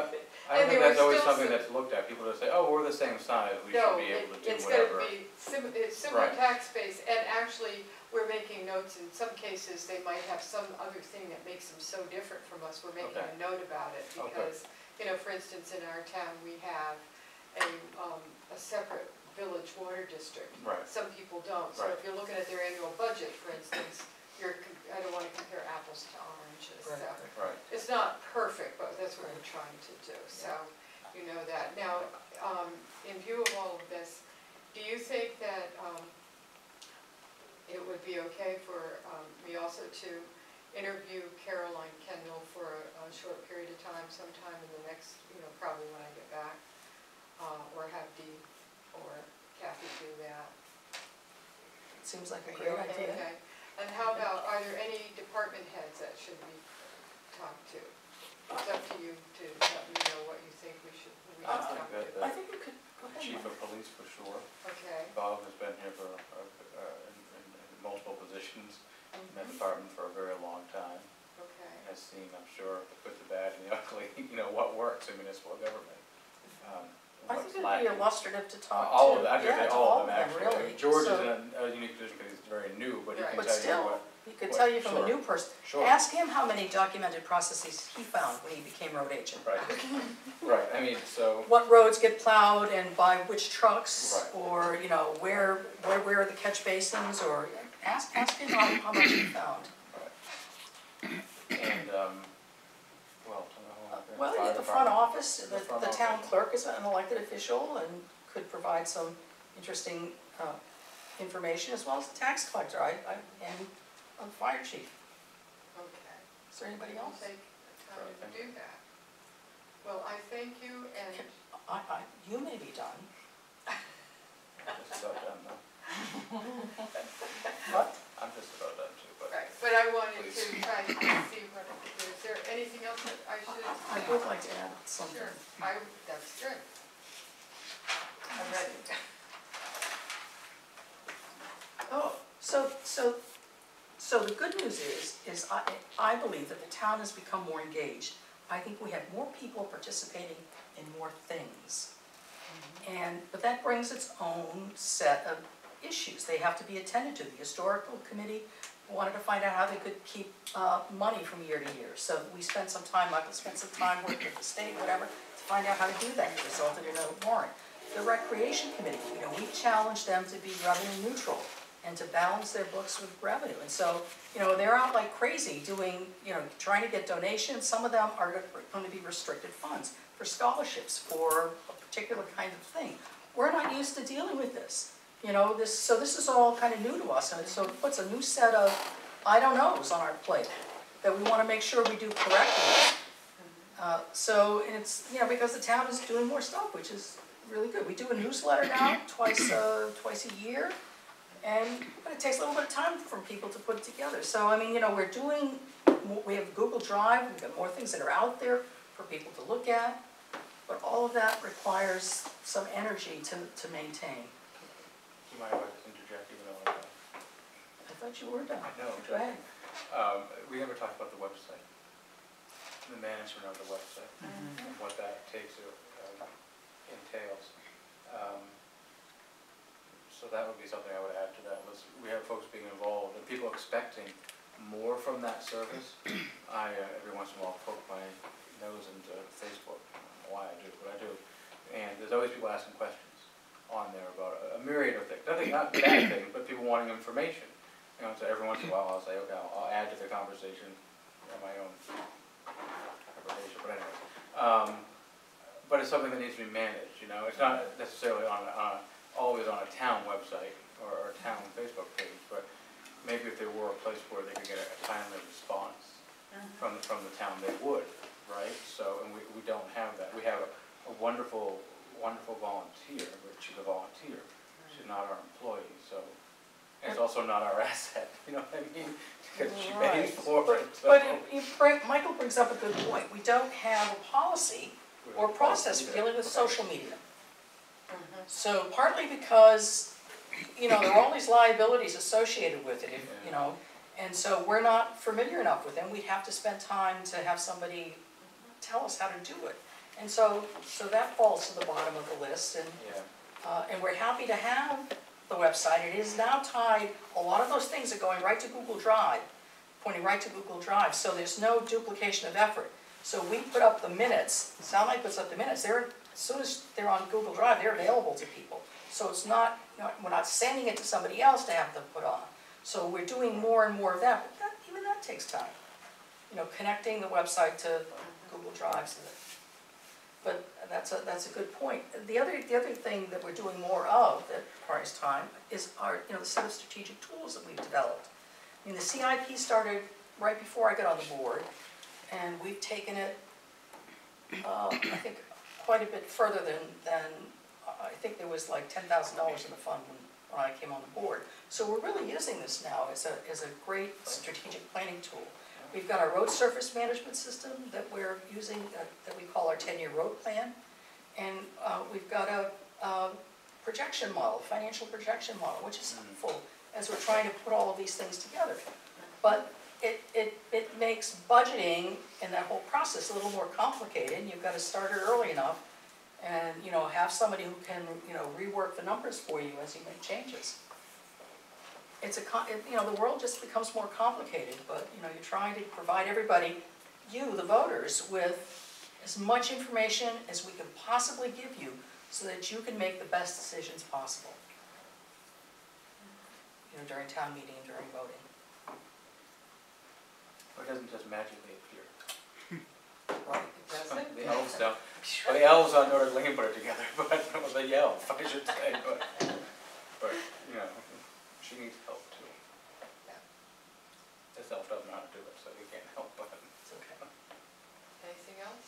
[SPEAKER 3] I don't
[SPEAKER 2] And
[SPEAKER 3] think
[SPEAKER 2] there
[SPEAKER 3] that's
[SPEAKER 2] were
[SPEAKER 3] always
[SPEAKER 2] still
[SPEAKER 3] something
[SPEAKER 2] some-
[SPEAKER 3] that's looked at. People just say, oh, we're the same size, we should
[SPEAKER 2] No,
[SPEAKER 3] be
[SPEAKER 2] it-
[SPEAKER 3] able to do
[SPEAKER 2] it's
[SPEAKER 3] whatever.
[SPEAKER 2] gonna be sim, it's similar
[SPEAKER 3] Right.
[SPEAKER 2] tax base, and actually, we're making notes, in some cases, they might have some other thing that makes them so different from us, we're making
[SPEAKER 3] Okay.
[SPEAKER 2] a note about it,
[SPEAKER 3] Okay.
[SPEAKER 2] because, you know, for instance, in our town, we have a, um, a separate village water district.
[SPEAKER 3] Right.
[SPEAKER 2] Some people don't, so
[SPEAKER 3] Right.
[SPEAKER 2] if you're looking at their annual budget, for instance, you're, com- I don't wanna compare apples to oranges, so.
[SPEAKER 3] Right.
[SPEAKER 2] It's not perfect, but that's what we're trying to do, so you know that. Now, um, in view of all of this, do you think that, um, it would be okay for, um, me also to interview Caroline Kendall for a, a short period of time sometime in the next, you know, probably when I get back? Uh, or have Dee or Kathy do that?
[SPEAKER 1] Seems like a
[SPEAKER 2] Are
[SPEAKER 1] great
[SPEAKER 2] you okay?
[SPEAKER 1] idea.
[SPEAKER 2] Okay. And how about, are there any department heads that should we talk to? It's up to you to let me know what you think we should, we should
[SPEAKER 3] I
[SPEAKER 2] talk
[SPEAKER 3] think that
[SPEAKER 2] to.
[SPEAKER 1] I
[SPEAKER 3] the
[SPEAKER 1] think we could, go ahead,
[SPEAKER 3] chief
[SPEAKER 1] Mike.
[SPEAKER 3] of police for sure.
[SPEAKER 2] Okay.
[SPEAKER 3] Bob has been here for, uh, uh, in, in in multiple positions in that
[SPEAKER 2] Mhm.
[SPEAKER 3] department for a very long time.
[SPEAKER 2] Okay.
[SPEAKER 3] Has seen, I'm sure, the good, the bad, and the ugly, you know, what works in municipal government. um, and
[SPEAKER 1] I
[SPEAKER 3] what's
[SPEAKER 1] think it'd be
[SPEAKER 3] lacking.
[SPEAKER 1] illustrative to talk to.
[SPEAKER 3] All of them, I could
[SPEAKER 1] yeah,
[SPEAKER 3] say
[SPEAKER 1] to
[SPEAKER 3] all of them, actually.
[SPEAKER 1] really.
[SPEAKER 3] George is
[SPEAKER 1] So-
[SPEAKER 3] in a a unique position because he's very new, but he
[SPEAKER 2] Right.
[SPEAKER 3] can
[SPEAKER 1] But
[SPEAKER 3] tell you
[SPEAKER 1] still,
[SPEAKER 3] what.
[SPEAKER 1] he could
[SPEAKER 3] what-
[SPEAKER 1] tell you from a
[SPEAKER 3] sure.
[SPEAKER 1] new person.
[SPEAKER 3] Sure.
[SPEAKER 1] Ask him how many documented processes he found when he became road agent.
[SPEAKER 3] Right, right, I mean, so,
[SPEAKER 1] What roads get plowed and by which trucks,
[SPEAKER 3] Right.
[SPEAKER 1] or, you know, where, where, where are the catch basins, or ask, ask him how, how much he found.
[SPEAKER 3] and, um, well, I don't know.
[SPEAKER 1] Well,
[SPEAKER 3] fire
[SPEAKER 1] at the front
[SPEAKER 3] department.
[SPEAKER 1] office, the,
[SPEAKER 3] The front
[SPEAKER 1] the town
[SPEAKER 3] office.
[SPEAKER 1] clerk is an elected official and could provide some interesting, uh, information, as well as the tax collector, I, I, and the fire chief.
[SPEAKER 2] Okay.
[SPEAKER 1] Is there anybody
[SPEAKER 2] I'll
[SPEAKER 1] else?
[SPEAKER 2] take the time
[SPEAKER 3] Right,
[SPEAKER 2] to do that. Well, I thank you, and
[SPEAKER 1] I, I, you may be done.
[SPEAKER 3] Just about done, though.
[SPEAKER 1] What?
[SPEAKER 3] I'm just about done too, but.
[SPEAKER 2] right, but I wanted to
[SPEAKER 3] Please.
[SPEAKER 2] try to see what, is there anything else that I should?
[SPEAKER 1] I would like to add something.
[SPEAKER 2] Sure, I, that's good. I'm ready.
[SPEAKER 1] Oh, so, so, so the good news is, is I, I believe that the town has become more engaged. I think we have more people participating in more things. And, but that brings its own set of issues. They have to be attended to. The historical committee wanted to find out how they could keep, uh, money from year to year. So we spent some time, Michael spent some time working with the state, whatever, to find out how to do that. It resulted in a warrant. The recreation committee, you know, we challenged them to be revenue neutral and to balance their books with revenue. And so, you know, they're out like crazy doing, you know, trying to get donations. Some of them are going to be restricted funds for scholarships, for a particular kind of thing. We're not used to dealing with this. You know, this, so this is all kind of new to us, and so it puts a new set of I don't knows on our plate that we want to make sure we do correctly. Uh, so it's, you know, because the town is doing more stuff, which is really good. We do a newsletter now, twice, uh, twice a year, and, but it takes a little bit of time for people to put it together. So, I mean, you know, we're doing, more- we have Google Drive, we've got more things that are out there for people to look at, but all of that requires some energy to, to maintain.
[SPEAKER 3] You mind if I just interject even though I,
[SPEAKER 1] I thought you were done.
[SPEAKER 3] I know.
[SPEAKER 1] Go ahead.
[SPEAKER 3] um, we never talked about the website. The management of the website, and what that takes, uh, entails. Um, So that would be something I would add to that list. We have folks being involved and people expecting more from that service. I, uh, every once in a while, poke my nose into Facebook. I don't know why I do, but I do. And there's always people asking questions on there about a- a myriad of things. Nothing, not bad things, but people wanting information. You know, so every once in a while, I'll say, okay, I'll, I'll add to the conversation on my own application, but anyway. Um, but it's something that needs to be managed, you know? It's not necessarily on, a- on, a- always on a town website or, or a town Facebook page, but maybe if there were a place where they could get a timely response from, from the town, they would, right? So, and we, we don't have that. We have a, a wonderful, wonderful volunteer, but she's a volunteer. She's not our employee, so, and it's also not our asset, you know what I mean? Because she pays
[SPEAKER 1] Right.
[SPEAKER 3] for
[SPEAKER 1] But,
[SPEAKER 3] it, so.
[SPEAKER 1] but you bring, Michael brings up a good point. We don't have a policy or process for dealing with social media. So partly because, you know, there are all these liabilities associated with it, if, you know, and so we're not familiar enough with them. We have to spend time to have somebody tell us how to do it. And so, so that falls to the bottom of the list, and,
[SPEAKER 3] Yeah,
[SPEAKER 1] uh, and we're happy to have the website. It is now tied, a lot of those things are going right to Google Drive, pointing right to Google Drive, so there's no duplication of effort. So we put up the minutes, Sound Like puts up the minutes, they're, as soon as they're on Google Drive, they're available to people. So it's not, not- we're not sending it to somebody else to have them put on. So we're doing more and more of that, but that, even that takes time. You know, connecting the website to Google Drive. So that- But that's a, that's a good point. The other, the other thing that we're doing more of that requires time is our, you know, the set of strategic tools that we've developed. I mean, the C I P started right before I got on the board, and we've taken it, uh, I think, quite a bit further than, than, I think there was like ten thousand dollars in the fund when, when I came on the board. So we're really using this now as a, as a great strategic planning tool. We've got our road surface management system that we're using, uh, that we call our ten-year road plan. And uh, we've got a, a projection model, financial projection model, which is helpful as we're trying to put all of these things together. But it, it, it makes budgeting and that whole process a little more complicated. You've got to start it early enough and, you know, have somebody who can, you know, rework the numbers for you as you make changes. It's a, con- it, you know, the world just becomes more complicated, but, you know, you're trying to provide everybody, you, the voters, with as much information as we can possibly give you so that you can make the best decisions possible, you know, during town meeting and during voting.
[SPEAKER 3] it doesn't just magically appear.
[SPEAKER 1] Right.
[SPEAKER 2] Doesn't?
[SPEAKER 3] The elves don't, well, the elves on Notre Dame put it together, but, well, the elf, I should say, but, but, you know, she needs help too.
[SPEAKER 2] Yeah.
[SPEAKER 3] This elf doesn't know how to do it, so you can't help but.
[SPEAKER 1] It's okay.
[SPEAKER 2] Anything else?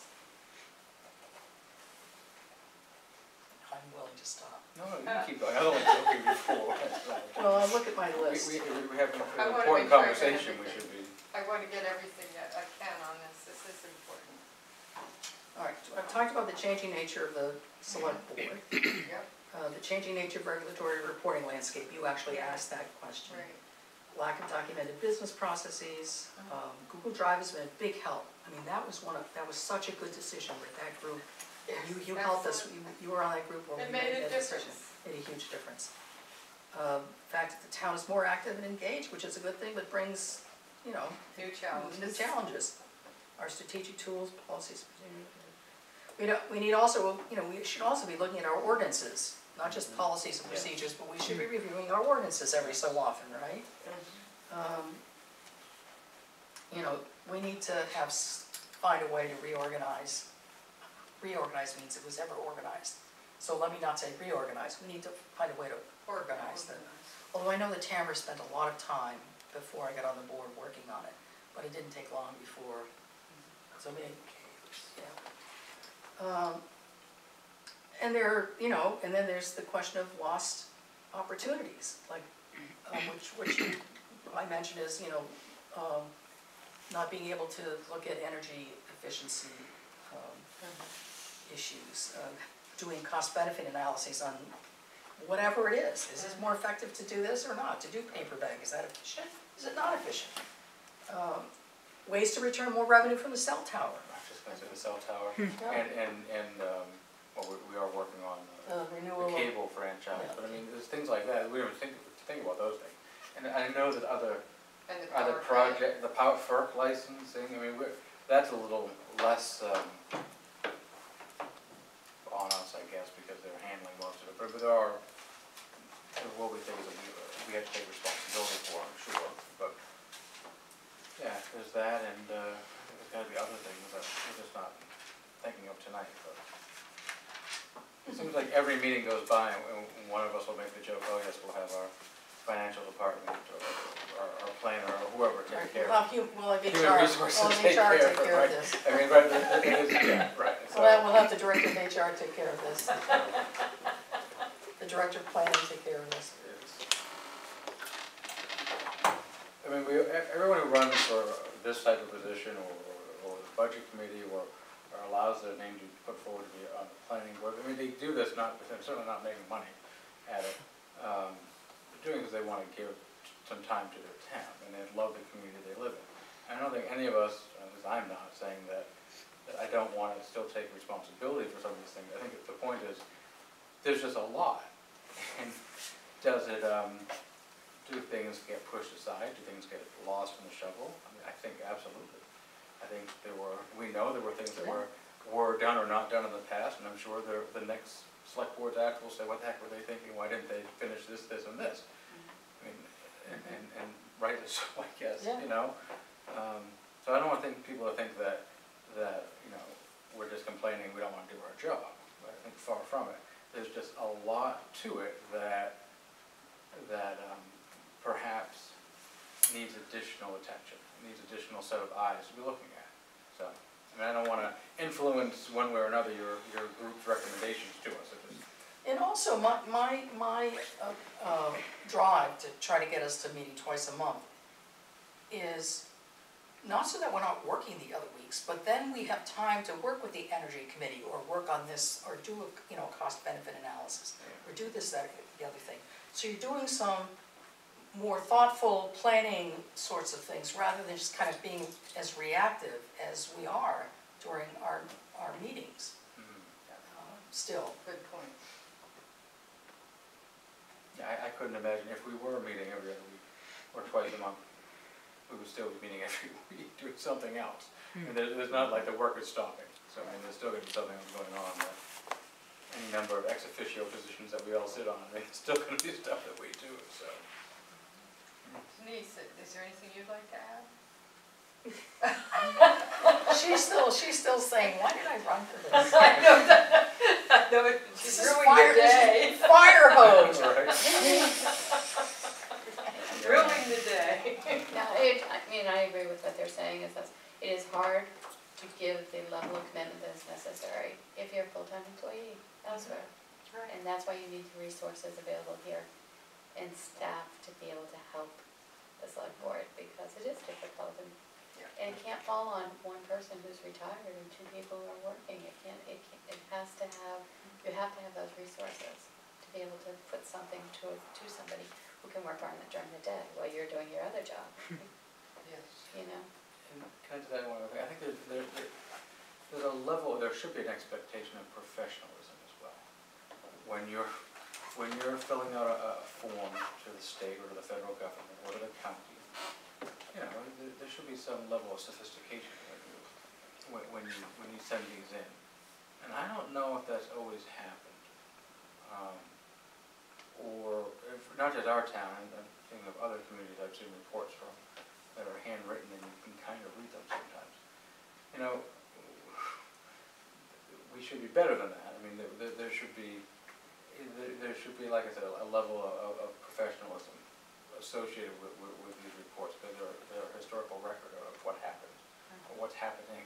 [SPEAKER 1] I'm willing to stop.
[SPEAKER 3] No, no, you can keep going, I was only joking before.
[SPEAKER 1] Well, I look at my
[SPEAKER 3] We,
[SPEAKER 1] list.
[SPEAKER 3] we, we have an
[SPEAKER 2] I wanna
[SPEAKER 3] important
[SPEAKER 2] make sure I get
[SPEAKER 3] conversation, we
[SPEAKER 2] everything.
[SPEAKER 3] should be.
[SPEAKER 2] I want to get everything that I can on this, this is important.
[SPEAKER 1] All right, I've talked about the changing nature of the select board,
[SPEAKER 2] Yep,
[SPEAKER 1] uh, the changing nature of regulatory reporting landscape. You actually asked that question.
[SPEAKER 2] right.
[SPEAKER 1] Lack of documented business processes. Um, Google Drive has been a big help. I mean, that was one of, that was such a good decision with that group. You, you helped us, you, you were on that group when
[SPEAKER 2] It
[SPEAKER 1] we
[SPEAKER 2] made
[SPEAKER 1] made
[SPEAKER 2] a
[SPEAKER 1] that decision.
[SPEAKER 2] difference.
[SPEAKER 1] Made a huge difference. Um, the fact that the town is more active and engaged, which is a good thing, but brings, you know,
[SPEAKER 2] New challenges.
[SPEAKER 1] new challenges. Our strategic tools, policies. We don't, we need also, you know, we should also be looking at our ordinances, not just policies and procedures, but we should be reviewing our ordinances every so often, right? Um, You know, we need to have, s- find a way to reorganize. Reorganize means it was ever organized. So let me not say reorganize, we need to find a way to organize them. Although I know that Tamara spent a lot of time before I got on the board working on it, but it didn't take long before, so many, yeah. Um, And there, you know, and then there's the question of lost opportunities, like, um, which, which you- I mentioned is, you know, um, not being able to look at energy efficiency um, issues, uh, doing cost-benefit analyses on whatever it is. Is it more effective to do this or not? To do paper bag, is that efficient? Is it not efficient? Um, Ways to return more revenue from the cell tower.
[SPEAKER 3] I was just gonna say the cell tower,
[SPEAKER 1] Yeah.
[SPEAKER 3] and, and, and, um, well, we, we are working on the,
[SPEAKER 1] Uh, renewal
[SPEAKER 3] the
[SPEAKER 1] of-
[SPEAKER 3] cable franchise,
[SPEAKER 1] Yeah.
[SPEAKER 3] but I mean, there's things like that, we don't think, think about those things. And I know that other,
[SPEAKER 2] And the
[SPEAKER 3] other
[SPEAKER 2] power plant.
[SPEAKER 3] project, the power FERC licensing, I mean, we're, that's a little less, um, on us, I guess, because they're handling most of it, but, but there are, there will be things that we, we have to take responsibility for, I'm sure, but, yeah, there's that, and, uh, there's gotta be other things that we're just not thinking of tonight, but. It seems like every meeting goes by and and one of us will make the joke, oh yes, we'll have our financial department or our, our planner or whoever take care
[SPEAKER 1] We'll
[SPEAKER 3] of
[SPEAKER 1] have, hu- we'll have H R,
[SPEAKER 3] Human
[SPEAKER 1] we'll
[SPEAKER 3] resources
[SPEAKER 1] have
[SPEAKER 3] take
[SPEAKER 1] H R
[SPEAKER 3] care
[SPEAKER 1] take
[SPEAKER 3] of it,
[SPEAKER 1] care of
[SPEAKER 3] right?
[SPEAKER 1] this.
[SPEAKER 3] I mean, right, it it is, yeah, right, so.
[SPEAKER 1] We'll have, we'll have the director of H R take care of this. The director of planning take care of this.
[SPEAKER 3] it's- I mean, we, e- everyone who runs for this type of position or, or, or the budget committee or, or allows their name to be put forward to be on the planning board, I mean, they do this not, they're certainly not making money at it. Um, they're doing it because they want to give some time to their town and they love the community they live in. I don't think any of us, at least I'm not, saying that that I don't want to still take responsibility for some of these things. I think the point is, there's just a lot. And does it, um, do things get pushed aside? Do things get lost in the shuffle? I mean, I think absolutely. I think there were, we know there were things that were, were done or not done in the past, and I'm sure the, the next select board's act will say, what the heck were they thinking? Why didn't they finish this, this, and this? I mean, and, and, and rightly so, I guess,
[SPEAKER 1] Yeah.
[SPEAKER 3] you know? Um, so I don't want to think, people to think that, that, you know, we're just complaining, we don't want to do our job. But I think far from it. There's just a lot to it that, that um, perhaps needs additional attention, needs additional set of eyes to be looking at. So, I mean, I don't want to influence one way or another your, your group's recommendations to us. It just,
[SPEAKER 1] And also, my, my, my uh, uh, drive to try to get us to meeting twice a month is not so that we're not working the other weeks, but then we have time to work with the energy committee or work on this, or do a, you know, cost benefit analysis, or do this, that, the other thing. So you're doing some more thoughtful planning sorts of things, rather than just kind of being as reactive as we are during our, our meetings,
[SPEAKER 3] mm,
[SPEAKER 1] uh, still.
[SPEAKER 2] Good point.
[SPEAKER 3] yeah, I, I couldn't imagine if we were meeting every other week or twice a month, we would still be meeting every week doing something else. And there, there's not like the work is stopping. So I mean, there's still going to be something else going on. But any number of ex officio positions that we all sit on, I mean, it's still going to be stuff that we do. So.
[SPEAKER 2] Denise, is there anything you'd like to add?
[SPEAKER 1] She's still, she's still saying, why did I run for this?
[SPEAKER 2] I know that, I know it
[SPEAKER 1] This
[SPEAKER 2] just
[SPEAKER 1] is
[SPEAKER 2] ruined
[SPEAKER 1] fire,
[SPEAKER 2] your day.
[SPEAKER 1] this is fire hose.
[SPEAKER 3] Right.
[SPEAKER 2] Ruining the day.
[SPEAKER 5] No, it, I mean, I agree with what they're saying, is that it is hard to give the level of commitment that is necessary if you're a full-time employee elsewhere.
[SPEAKER 2] Right.
[SPEAKER 5] And that's why you need the resources available here and staff to be able to help the select board, because it is difficult, and,
[SPEAKER 2] Yeah.
[SPEAKER 5] and it can't fall on one person who's retired and two people who are working. It can't, it can, it has to have, you have to have those resources to be able to put something to, to somebody who can work on it during the day while you're doing your other job,
[SPEAKER 2] Yes.
[SPEAKER 5] you know?
[SPEAKER 3] And can I just add one other thing? I think there's, there, there, there's a level, there should be an expectation of professionalism as well. When you're, when you're filling out a, a form to the state or to the federal government or to the county, you know, there, there should be some level of sophistication when you, when, when you, when you send these in. And I don't know if that's always happened. Um, or, if, not just our town, I'm I'm thinking of other communities I've seen reports from that are handwritten and you can kind of read them sometimes. You know, we should be better than that. I mean, there, there, there should be, there, there should be, like I said, a, a level of, of professionalism associated with, with, with these reports, because they're, they're a historical record of what happened, or what's happening.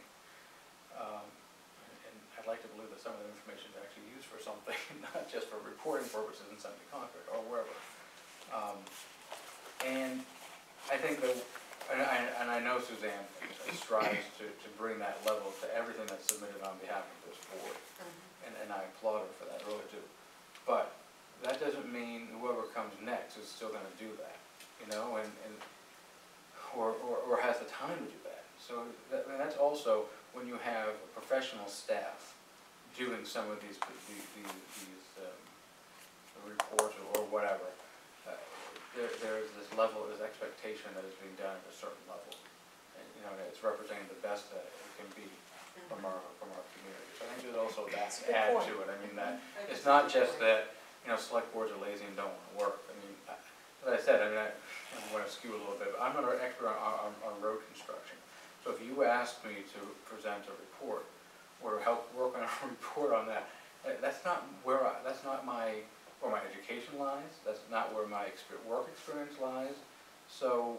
[SPEAKER 3] Um, and, and I'd like to believe that some of the information is actually used for something, not just for reporting purposes in Sunday Concord or wherever. Um, and I think that, and I, and I know Suzanne strives to, to bring that level to everything that's submitted on behalf of this board, and, and I applaud her for that, really do. But that doesn't mean whoever comes next is still going to do that, you know, and, and or, or, or has the time to do that. So that, and that's also when you have professional staff doing some of these these, these, these um, reports or, or whatever. Uh, there, there is this level, this expectation that is being done at a certain level, and you know, it's representing the best that it can be from our from our community. So I think there's also that
[SPEAKER 1] That's a good
[SPEAKER 3] add
[SPEAKER 1] point.
[SPEAKER 3] to it. I mean, that
[SPEAKER 2] I
[SPEAKER 3] it's
[SPEAKER 2] guess
[SPEAKER 3] not
[SPEAKER 2] that's a good
[SPEAKER 3] just
[SPEAKER 2] point.
[SPEAKER 3] that, you know, select boards are lazy and don't want to work. I mean, I, as I said, I mean, I, I want to skew a little bit, but I'm not an expert on, on, on road construction. So if you ask me to present a report or help work on a report on that, that's not where I, that's not my where my education lies. That's not where my exper work experience lies. So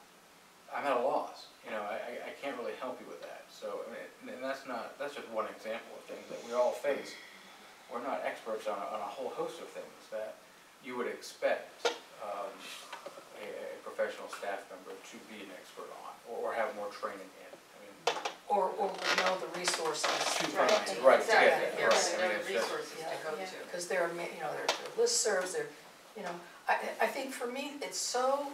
[SPEAKER 3] I'm at a loss. You know, I, I can't really help you with that. So I mean, and that's not that's just one example of things that we all face. We're not experts on a, on a whole host of things that you would expect um, a, a professional staff member to be an expert on, or, or have more training in. I mean,
[SPEAKER 1] Or, or we know the resources.
[SPEAKER 3] To
[SPEAKER 1] Right,
[SPEAKER 3] find,
[SPEAKER 1] and-
[SPEAKER 3] right,
[SPEAKER 2] Exactly,
[SPEAKER 3] yeah,
[SPEAKER 2] there
[SPEAKER 3] right.
[SPEAKER 2] are
[SPEAKER 3] I mean,
[SPEAKER 2] there are
[SPEAKER 3] it's just-
[SPEAKER 2] resources to go
[SPEAKER 5] Yeah.
[SPEAKER 2] to.
[SPEAKER 1] Because there are, ma- you know, there are listservs, there, you know, I, I think for me, it's so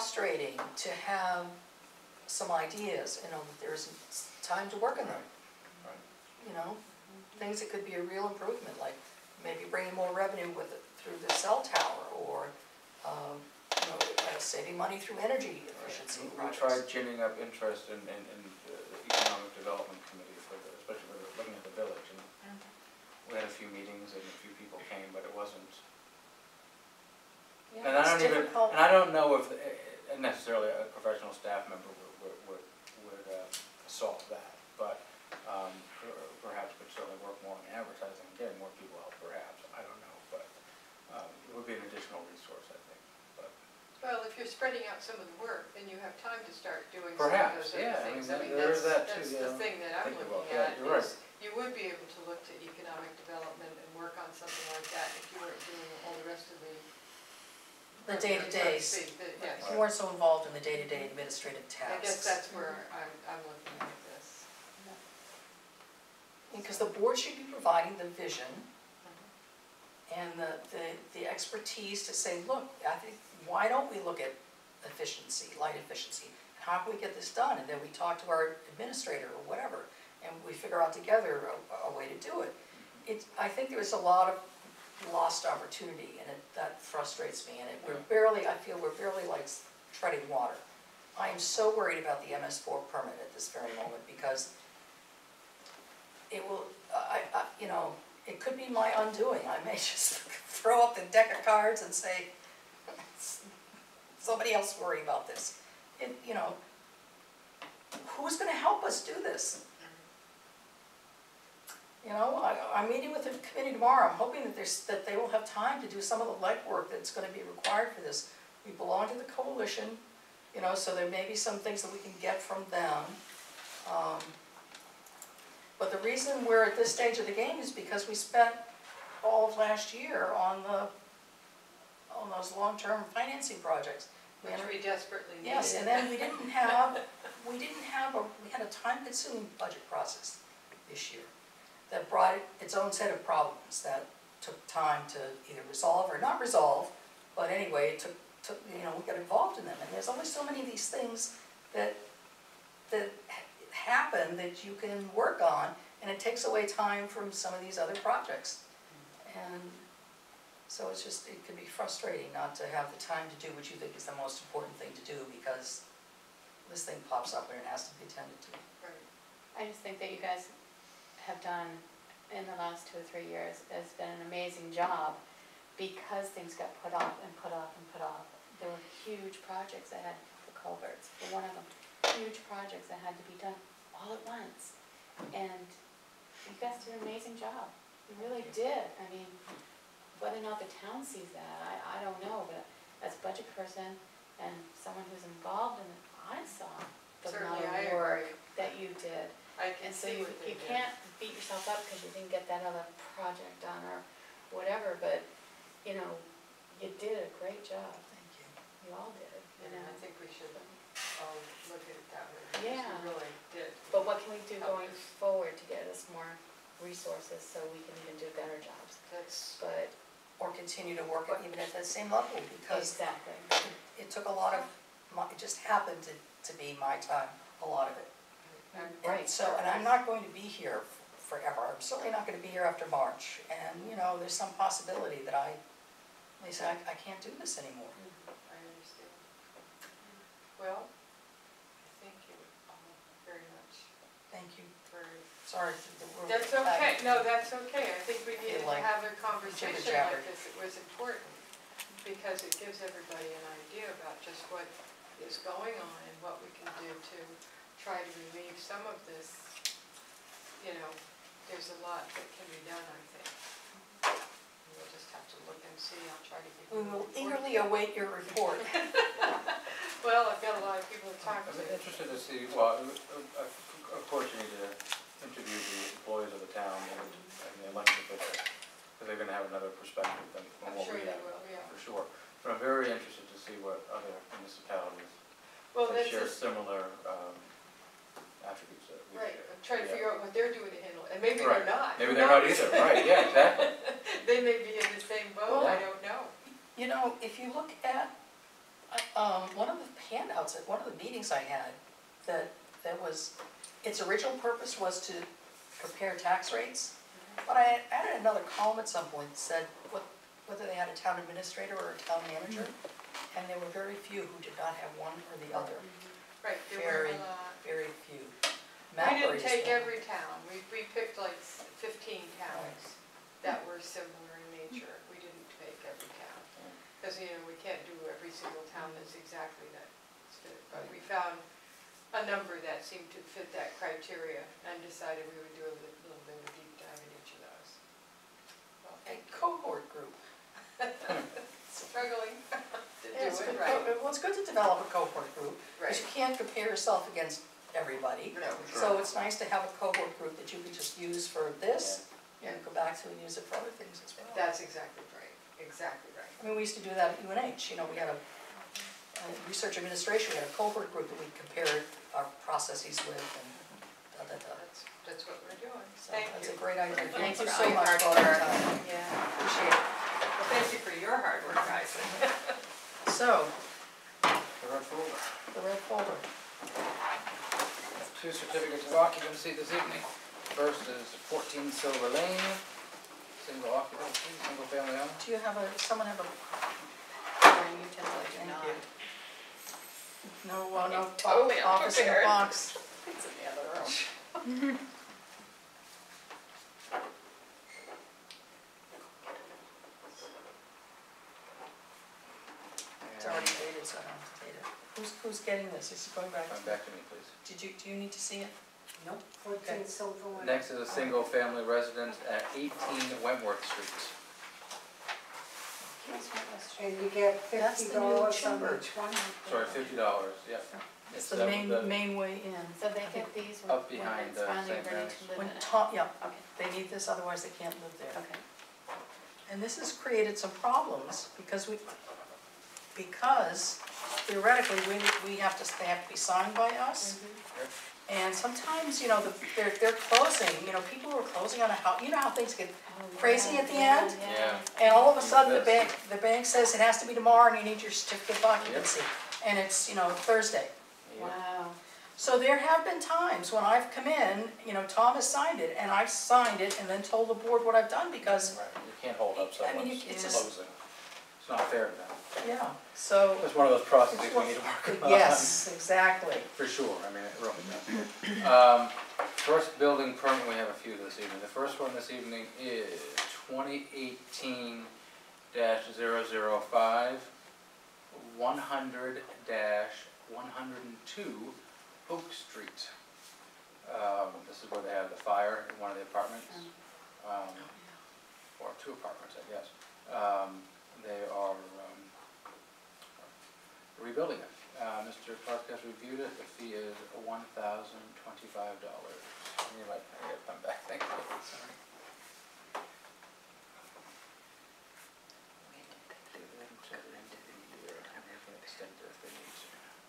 [SPEAKER 1] frustrating to have some ideas, you know, that there isn't time to work on them.
[SPEAKER 3] Right.
[SPEAKER 1] you know, things that could be a real improvement, like maybe bringing more revenue with it through the cell tower, or, um, you know, uh, saving money through energy efficiency
[SPEAKER 3] We
[SPEAKER 1] projects.
[SPEAKER 3] tried ginning up interest in, in, in the economic development committee for the, especially for the, looking at the village, and we had a few meetings and a few people came, but it wasn't.
[SPEAKER 1] Yeah,
[SPEAKER 3] And I
[SPEAKER 1] it's
[SPEAKER 3] don't even,
[SPEAKER 1] difficult.
[SPEAKER 3] and I don't know if uh, necessarily a professional staff member would, would, would, would uh, solve that, but, um, per- perhaps could certainly work more on advertising, and getting more people out perhaps, I don't know, but, um, it would be an additional resource, I think, but.
[SPEAKER 2] Well, if you're spreading out some of the work, then you have time to start doing some of
[SPEAKER 3] Perhaps,
[SPEAKER 2] those
[SPEAKER 3] yeah,
[SPEAKER 2] other
[SPEAKER 3] I mean,
[SPEAKER 2] things. I mean,
[SPEAKER 3] there is
[SPEAKER 2] that's,
[SPEAKER 3] that too,
[SPEAKER 2] that's
[SPEAKER 3] yeah.
[SPEAKER 2] the thing that I'm
[SPEAKER 3] Think
[SPEAKER 2] looking
[SPEAKER 3] about that,
[SPEAKER 2] at,
[SPEAKER 3] you're right.
[SPEAKER 2] is you would be able to look to economic development and work on something like that if you weren't doing all the rest of the.
[SPEAKER 1] The
[SPEAKER 2] so to
[SPEAKER 1] day-to-days,
[SPEAKER 2] speak, the- Yes,
[SPEAKER 1] if you weren't so involved in the day-to-day administrative
[SPEAKER 2] I guess
[SPEAKER 1] tasks.
[SPEAKER 2] that's where I'm, I'm looking at this.
[SPEAKER 1] Because the board should be providing the vision and the, the, the expertise to say, look, I think, why don't we look at efficiency, light efficiency? How can we get this done? And then we talk to our administrator or whatever, and we figure out together a, a way to do it. It, I think there is a lot of lost opportunity, and it, that frustrates me, and it, we're barely, I feel we're barely like treading water. I am so worried about the M S four permit at this very moment, because it will, I, I, you know, it could be my undoing. I may just throw up the deck of cards and say, somebody else worry about this. It, you know, who's gonna help us do this? You know, I, I'm meeting with the committee tomorrow. I'm hoping that there's, that they will have time to do some of the legwork that's gonna be required for this. We belong to the coalition, you know, so there may be some things that we can get from them. Um, But the reason we're at this stage of the game is because we spent all of last year on the, on those long-term financing projects. We
[SPEAKER 2] Which
[SPEAKER 1] had-
[SPEAKER 2] we desperately needed.
[SPEAKER 1] Yes, and then we didn't have, we didn't have a, we had a time-consuming budget process this year that brought its own set of problems that took time to either resolve or not resolve, but anyway, it took, took, you know, we got involved in them, and there's only so many of these things that, that happen that you can work on, and it takes away time from some of these other projects. And so it's just, it can be frustrating not to have the time to do what you think is the most important thing to do, because this thing pops up and it has to be attended to.
[SPEAKER 2] Right.
[SPEAKER 5] I just think that you guys have done, in the last two or three years, has been an amazing job, because things got put off and put off and put off. There were huge projects that had, the culverts, were one of them, huge projects that had to be done all at once. And you guys did an amazing job, you really did. I mean, whether or not the town sees that, I, I don't know, but as a budget person and someone who's involved in it, I saw the amount
[SPEAKER 2] Certainly, I
[SPEAKER 5] of work
[SPEAKER 2] agree.
[SPEAKER 5] that you did.
[SPEAKER 2] I can
[SPEAKER 5] And so
[SPEAKER 2] see
[SPEAKER 5] you,
[SPEAKER 2] what they
[SPEAKER 5] you
[SPEAKER 2] did.
[SPEAKER 5] can't beat yourself up because you didn't get that other project done or whatever, but, you know, you did a great job.
[SPEAKER 1] Thank you.
[SPEAKER 5] You all did, you
[SPEAKER 2] And
[SPEAKER 5] know.
[SPEAKER 2] I think we should all look at it that way, because
[SPEAKER 5] Yeah.
[SPEAKER 2] we really did.
[SPEAKER 5] But what can we do
[SPEAKER 2] Help
[SPEAKER 5] going
[SPEAKER 2] us.
[SPEAKER 5] forward to get us more resources so we can even do better jobs?
[SPEAKER 2] That's,
[SPEAKER 5] But,
[SPEAKER 1] Or continue to work it even at that same level, because
[SPEAKER 5] exactly.
[SPEAKER 1] it took a lot of, my- it just happened to, to be my time, a lot of it.
[SPEAKER 2] I'm-
[SPEAKER 1] And so, and I'm not going to be here f- forever, I'm certainly not gonna be here after March, and, you know, there's some possibility that I, they say, I, I can't do this anymore.
[SPEAKER 2] I understand. Well, thank you all very much
[SPEAKER 1] Thank you,
[SPEAKER 2] for,
[SPEAKER 1] sorry. to the room.
[SPEAKER 2] that's okay, no, that's okay. I think we
[SPEAKER 1] Feel
[SPEAKER 2] needed to
[SPEAKER 1] like
[SPEAKER 2] have a conversation
[SPEAKER 1] jibber-jabber.
[SPEAKER 2] like this. It was important, because it gives everybody an idea about just what is going on and what we can do to try to relieve some of this. You know, there's a lot that can be done, I think. We'll just have to look and see. I'll try to give
[SPEAKER 1] We
[SPEAKER 2] you a
[SPEAKER 1] will
[SPEAKER 2] report.
[SPEAKER 1] eagerly await your report.
[SPEAKER 2] Well, I've got a lot of people to talk
[SPEAKER 3] I'm
[SPEAKER 2] to.
[SPEAKER 3] interested to see, well, uh, of course you need to interview the employees of the town and and the elected officials, because they're gonna have another perspective than
[SPEAKER 2] I'm
[SPEAKER 3] than what
[SPEAKER 2] sure
[SPEAKER 3] we
[SPEAKER 2] they
[SPEAKER 3] have,
[SPEAKER 2] will, yeah.
[SPEAKER 3] for sure. But I'm very interested to see what other municipalities
[SPEAKER 2] Well,
[SPEAKER 3] that
[SPEAKER 2] that's
[SPEAKER 3] share
[SPEAKER 2] just,
[SPEAKER 3] similar um, attributes that we
[SPEAKER 2] right,
[SPEAKER 3] share.
[SPEAKER 2] I'm trying to
[SPEAKER 3] Yeah.
[SPEAKER 2] figure out what they're doing to handle it, and maybe
[SPEAKER 3] Right.
[SPEAKER 2] they're not.
[SPEAKER 3] Maybe
[SPEAKER 2] Who
[SPEAKER 3] they're not
[SPEAKER 2] knows?
[SPEAKER 3] either, right, yeah, exactly.
[SPEAKER 2] They may be in the same boat, I
[SPEAKER 3] Yeah.
[SPEAKER 2] don't know.
[SPEAKER 1] You know, if you look at, um, one of the handouts at one of the meetings I had, that, that was, its original purpose was to compare tax rates. But I added another column at some point that said what, whether they had a town administrator or a town manager, and there were very few who did not have one or the other,
[SPEAKER 2] Right, there were
[SPEAKER 1] Very-
[SPEAKER 2] a lot.
[SPEAKER 1] very few.
[SPEAKER 2] We
[SPEAKER 1] Maplery
[SPEAKER 2] didn't
[SPEAKER 1] is
[SPEAKER 2] take
[SPEAKER 1] one.
[SPEAKER 2] every town, we, we picked like fifteen towns that were similar in nature. We didn't take every town. Because, you know, we can't do every single town that's exactly that fit. But we found a number that seemed to fit that criteria and decided we would do a li- little bit of a deep dive in each of those. Well,
[SPEAKER 1] A cohort group.
[SPEAKER 2] Struggling to do
[SPEAKER 1] Yeah, it's
[SPEAKER 2] it
[SPEAKER 1] good.
[SPEAKER 2] right.
[SPEAKER 1] Well, it's good to develop a cohort group, because
[SPEAKER 2] Right.
[SPEAKER 1] you can't compare yourself against everybody.
[SPEAKER 2] No,
[SPEAKER 1] So it's nice to have a cohort group that you can just use for this, and go back to and use it for other things as well.
[SPEAKER 2] that's exactly right, exactly right.
[SPEAKER 1] I mean, we used to do that at U N H, you know, we had a, a research administration, we had a cohort group that we compared our processes with and da, da, da.
[SPEAKER 2] That's, that's what we're doing.
[SPEAKER 1] So
[SPEAKER 2] Thank
[SPEAKER 1] that's a
[SPEAKER 2] you.
[SPEAKER 1] great idea. Thank
[SPEAKER 5] Thanks
[SPEAKER 1] you
[SPEAKER 5] for
[SPEAKER 1] so
[SPEAKER 5] all your
[SPEAKER 1] much
[SPEAKER 5] hard
[SPEAKER 1] for all your
[SPEAKER 5] work.
[SPEAKER 1] time.
[SPEAKER 2] Yeah,
[SPEAKER 1] Appreciate it.
[SPEAKER 2] well, thank you for your hard work, guys.
[SPEAKER 1] So,
[SPEAKER 3] The red folder.
[SPEAKER 1] the red folder.
[SPEAKER 3] Two certificates of occupancy this evening. First is fourteen Silver Lane, single occupancy, single family home.
[SPEAKER 1] Do you have a, someone have a,
[SPEAKER 5] Karen, you tell us you're
[SPEAKER 1] thank
[SPEAKER 5] not.
[SPEAKER 1] you. No, uh, no,
[SPEAKER 2] Totally
[SPEAKER 1] office in the
[SPEAKER 2] unprepared.
[SPEAKER 1] box.
[SPEAKER 2] It's in the other room.
[SPEAKER 1] It's already dated, so I don't have to date it. Who's, who's getting this? Is it going back
[SPEAKER 3] Come
[SPEAKER 1] to,
[SPEAKER 3] back to me, please.
[SPEAKER 1] did you, do you need to see it? Nope.
[SPEAKER 6] fourteen Silver Lane.
[SPEAKER 3] Next is a single family residence at eighteen Wentworth Street.
[SPEAKER 6] And you get
[SPEAKER 1] That's
[SPEAKER 6] fifty
[SPEAKER 1] the new
[SPEAKER 6] dollars on
[SPEAKER 1] chamber.
[SPEAKER 6] each one.
[SPEAKER 3] Sorry, fifty dollars, yep.
[SPEAKER 1] It's
[SPEAKER 3] It's
[SPEAKER 1] the
[SPEAKER 3] up
[SPEAKER 1] main,
[SPEAKER 3] the-
[SPEAKER 1] main way in.
[SPEAKER 5] So they get these when,
[SPEAKER 3] Up
[SPEAKER 5] when
[SPEAKER 3] behind
[SPEAKER 5] it's
[SPEAKER 3] the
[SPEAKER 5] finally
[SPEAKER 3] Saint
[SPEAKER 5] ready
[SPEAKER 3] Mary's.
[SPEAKER 5] to live
[SPEAKER 1] When
[SPEAKER 5] in it?
[SPEAKER 1] Tom, yeah,
[SPEAKER 5] Okay,
[SPEAKER 1] they need this, otherwise they can't live there.
[SPEAKER 5] okay.
[SPEAKER 1] And this has created some problems because we, because theoretically, we, we have to, they have to be signed by us. And sometimes, you know, the, they're, they're closing, you know, people who are closing on a house, you know how things get, Crazy at the end?
[SPEAKER 3] Yeah.
[SPEAKER 1] and all of a sudden the
[SPEAKER 3] Yes.
[SPEAKER 1] bank, the bank says it has to be tomorrow and you need your certificate of occupancy. And it's, you know, Thursday.
[SPEAKER 3] Yep.
[SPEAKER 5] Wow.
[SPEAKER 1] So there have been times when I've come in, you know, Tom has signed it, and I've signed it and then told the board what I've done because,
[SPEAKER 3] Right, you can't hold up
[SPEAKER 1] I mean,
[SPEAKER 3] someone's
[SPEAKER 1] you- it's just-
[SPEAKER 3] closing. It's not fair to them.
[SPEAKER 1] yeah, so.
[SPEAKER 3] It's one of those processes
[SPEAKER 1] It's
[SPEAKER 3] we
[SPEAKER 1] what-
[SPEAKER 3] need to work on.
[SPEAKER 1] Yes, exactly.
[SPEAKER 3] For sure, I mean, it really does. Um, First building permit, we have a few this evening. The first one this evening is twenty eighteen dash zero zero five, one hundred dash one hundred and two Oak Street. Um, This is where they have the fire in one of the apartments, um, or two apartments, I guess. Um, They are um, rebuilding it. Uh, Mister Clark has reviewed it, the fee is one thousand twenty-five dollars. You might, I gotta come back, thank you, sorry. They haven't set it into the year, and they can extend it if they need to.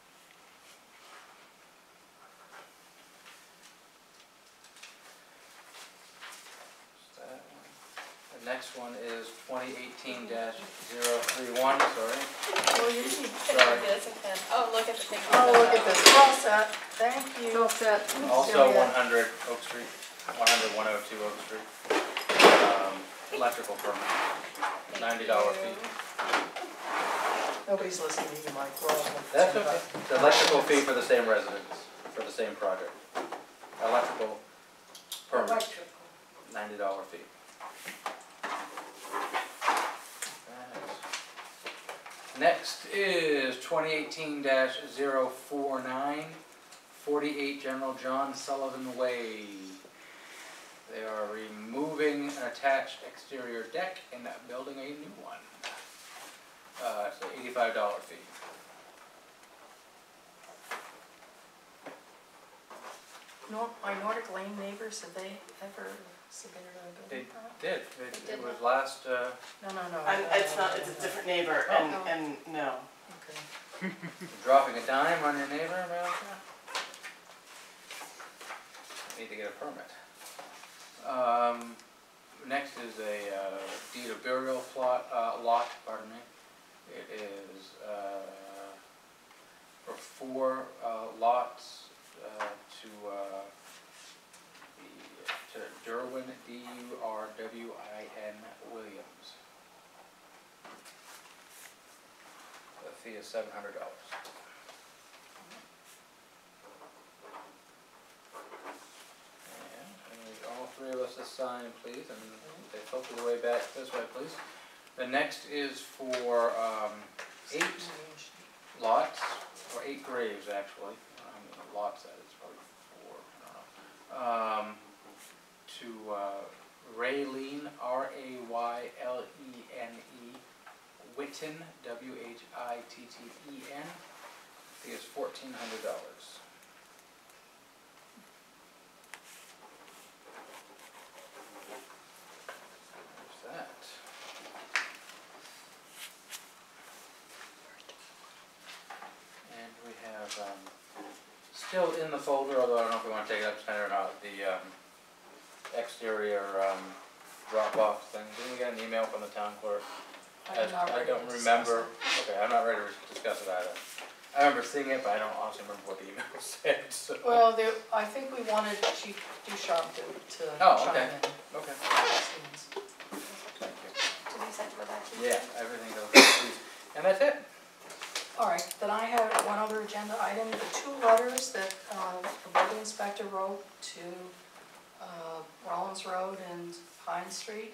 [SPEAKER 3] Is that one? The next one is twenty eighteen dash zero three one, sorry.
[SPEAKER 1] Well, you need-
[SPEAKER 3] Sorry.
[SPEAKER 5] Yes, I can. Oh, look at the thing.
[SPEAKER 1] Oh, look at this, we're all set, thank you.
[SPEAKER 6] All set.
[SPEAKER 3] Also
[SPEAKER 1] Sylvia.
[SPEAKER 3] one hundred Oak Street, one hundred, one oh two Oak Street. Um, Electrical permit, ninety dollar fee.
[SPEAKER 1] Nobody's listening to you, Mike, we're all.
[SPEAKER 3] That's okay. The electrical fee for the same residence, for the same project. Electrical permit,
[SPEAKER 6] Electrical.
[SPEAKER 3] ninety dollar fee. Next is twenty eighteen dash zero four nine, forty-eight General John Sullivan Way. They are removing an attached exterior deck and building a new one. Uh, it's an eighty-five dollar fee.
[SPEAKER 1] Nor, my Nordic Lane neighbors, have they ever submitted a
[SPEAKER 3] They
[SPEAKER 1] building permit?
[SPEAKER 3] did, it,
[SPEAKER 5] Did
[SPEAKER 3] it was
[SPEAKER 5] they?
[SPEAKER 3] last, uh,
[SPEAKER 1] No, no, no.
[SPEAKER 4] I'm,
[SPEAKER 1] no,
[SPEAKER 4] it's
[SPEAKER 1] no,
[SPEAKER 4] not,
[SPEAKER 1] no,
[SPEAKER 4] it's a
[SPEAKER 1] no.
[SPEAKER 4] different neighbor,
[SPEAKER 1] Oh.
[SPEAKER 4] and, and no.
[SPEAKER 1] Okay.
[SPEAKER 3] dropping a dime on your neighbor, well, need to get a permit. Um, next is a, uh, deed of burial plot, uh, lot, pardon me. It is, uh, for four, uh, lots, uh, to, uh, be, to fee is seven hundred dollars. And I need all three of us to sign, please, and they filter the way back this way, please. The next is for um, eight lots, or eight graves, actually. Um, lots, that is probably four, I don't know. Um, to uh, Raylene, R A Y L E N E, Witten, W H I T T E N. Fee is fourteen hundred dollars. There's that. And we have, um, still in the folder, although I don't know if we want to take it up tonight or not, the um, exterior um, drop-off thing. Didn't we get an email from the town clerk?
[SPEAKER 1] I am not
[SPEAKER 3] I
[SPEAKER 1] ready
[SPEAKER 3] don't
[SPEAKER 1] to discuss
[SPEAKER 3] remember,
[SPEAKER 1] it.
[SPEAKER 3] okay, I'm not ready to discuss it either. I remember seeing it, but I don't honestly remember what the email said, so.
[SPEAKER 1] Well, there, I think we wanted Chief Ducharme to, to
[SPEAKER 3] Oh,
[SPEAKER 1] chime
[SPEAKER 3] okay.
[SPEAKER 1] in.
[SPEAKER 3] Okay,
[SPEAKER 1] Did
[SPEAKER 3] thank you.
[SPEAKER 5] Did we send it back?
[SPEAKER 3] Yeah, everything goes, please. And that's it.
[SPEAKER 1] All right, then I have one other agenda item, the two letters that uh, the building inspector wrote to uh, Rollins Road and Pine Street.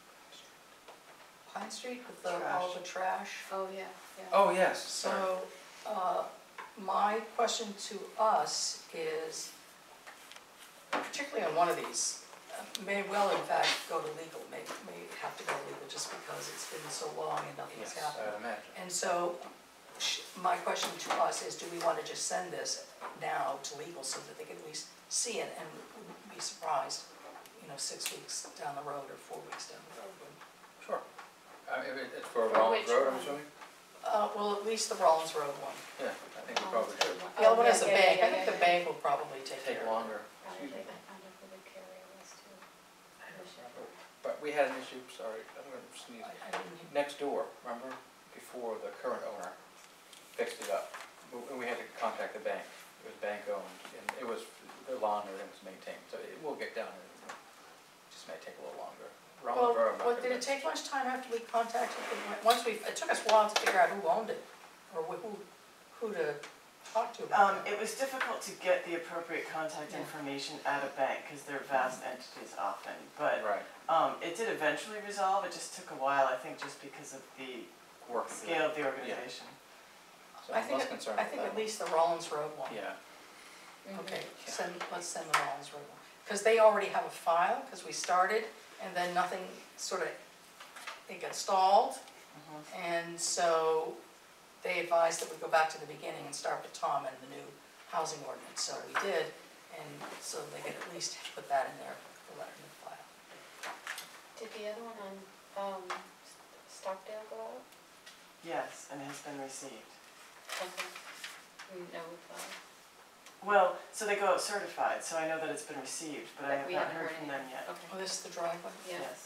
[SPEAKER 1] Pine Street with the, all the trash.
[SPEAKER 5] Oh, yeah, yeah.
[SPEAKER 3] Oh, yes, sorry.
[SPEAKER 1] So, uh, my question to us is, particularly on one of these, uh, may well in fact go to legal, may, may have to go to legal just because it's been so long and nothing has
[SPEAKER 3] Yes,
[SPEAKER 1] happened.
[SPEAKER 3] I imagine.
[SPEAKER 1] And so, sh- my question to us is, do we want to just send this now to legal so that they can at least see it and wouldn't be surprised, you know, six weeks down the road or four weeks down the road? when-
[SPEAKER 3] Sure. Uh, if it- it's for
[SPEAKER 5] For
[SPEAKER 3] Rollins
[SPEAKER 5] which
[SPEAKER 3] Road, I'm
[SPEAKER 5] one?
[SPEAKER 3] assuming?
[SPEAKER 1] Uh, well, at least the Rollins Road one.
[SPEAKER 3] Yeah, I think we probably should.
[SPEAKER 1] The other one is
[SPEAKER 5] Oh,
[SPEAKER 1] the
[SPEAKER 5] yeah,
[SPEAKER 1] bank,
[SPEAKER 5] yeah,
[SPEAKER 1] I think
[SPEAKER 5] yeah,
[SPEAKER 1] the
[SPEAKER 5] yeah.
[SPEAKER 1] bank will probably take care
[SPEAKER 3] Take
[SPEAKER 1] of it.
[SPEAKER 3] longer.
[SPEAKER 5] Probably,
[SPEAKER 3] Excuse me.
[SPEAKER 5] I found out who the carrier was too.
[SPEAKER 3] I don't remember. But we had an issue, sorry, I'm gonna sneeze.
[SPEAKER 1] I, I didn't,
[SPEAKER 3] Next door, remember, before the current owner fixed it up, and we had to contact the bank, it was bank owned, and it was, the lawn and everything was maintained, so it will get done, it just may take a little longer.
[SPEAKER 1] well,
[SPEAKER 3] Rollins Road, I'm not
[SPEAKER 1] what, did it
[SPEAKER 3] convinced.
[SPEAKER 1] take much time after we contacted them? Once we, it took us a while to figure out who owned it, or who, who to talk to about
[SPEAKER 4] Um,
[SPEAKER 1] it.
[SPEAKER 4] it was difficult to get the appropriate contact
[SPEAKER 1] Yeah.
[SPEAKER 4] information at a bank, because they're vast entities often, but,
[SPEAKER 3] Right,
[SPEAKER 4] um, it did eventually resolve, it just took a while, I think, just because of the
[SPEAKER 3] work.
[SPEAKER 4] scale of the organization.
[SPEAKER 3] So
[SPEAKER 1] I
[SPEAKER 3] I'm
[SPEAKER 1] think,
[SPEAKER 3] less
[SPEAKER 1] it-
[SPEAKER 3] concerned
[SPEAKER 1] I
[SPEAKER 3] with
[SPEAKER 1] think
[SPEAKER 3] that
[SPEAKER 1] at
[SPEAKER 3] one.
[SPEAKER 1] least the Rollins Road one.
[SPEAKER 3] Yeah,
[SPEAKER 1] Okay,
[SPEAKER 3] Yeah.
[SPEAKER 1] send, let's send the Rollins Road one. Because they already have a file, because we started, and then nothing sort of, it got stalled.
[SPEAKER 4] Mhm.
[SPEAKER 1] And so they advised that we go back to the beginning and start with Tom and the new housing ordinance, so we did. And so they could at least put that in their, the letter in the file.
[SPEAKER 5] Did the other one on, um, Stockdale go out?
[SPEAKER 4] Yes, and it has been received.
[SPEAKER 5] Okay. We know, uh,
[SPEAKER 4] Well, so they go out certified, so I know that it's been received, but I
[SPEAKER 5] But
[SPEAKER 4] have
[SPEAKER 5] we
[SPEAKER 4] not
[SPEAKER 5] haven't
[SPEAKER 4] heard
[SPEAKER 5] heard
[SPEAKER 4] from them yet.
[SPEAKER 5] okay,
[SPEAKER 1] Oh, this is the driveway?
[SPEAKER 5] yeah.
[SPEAKER 4] Yes.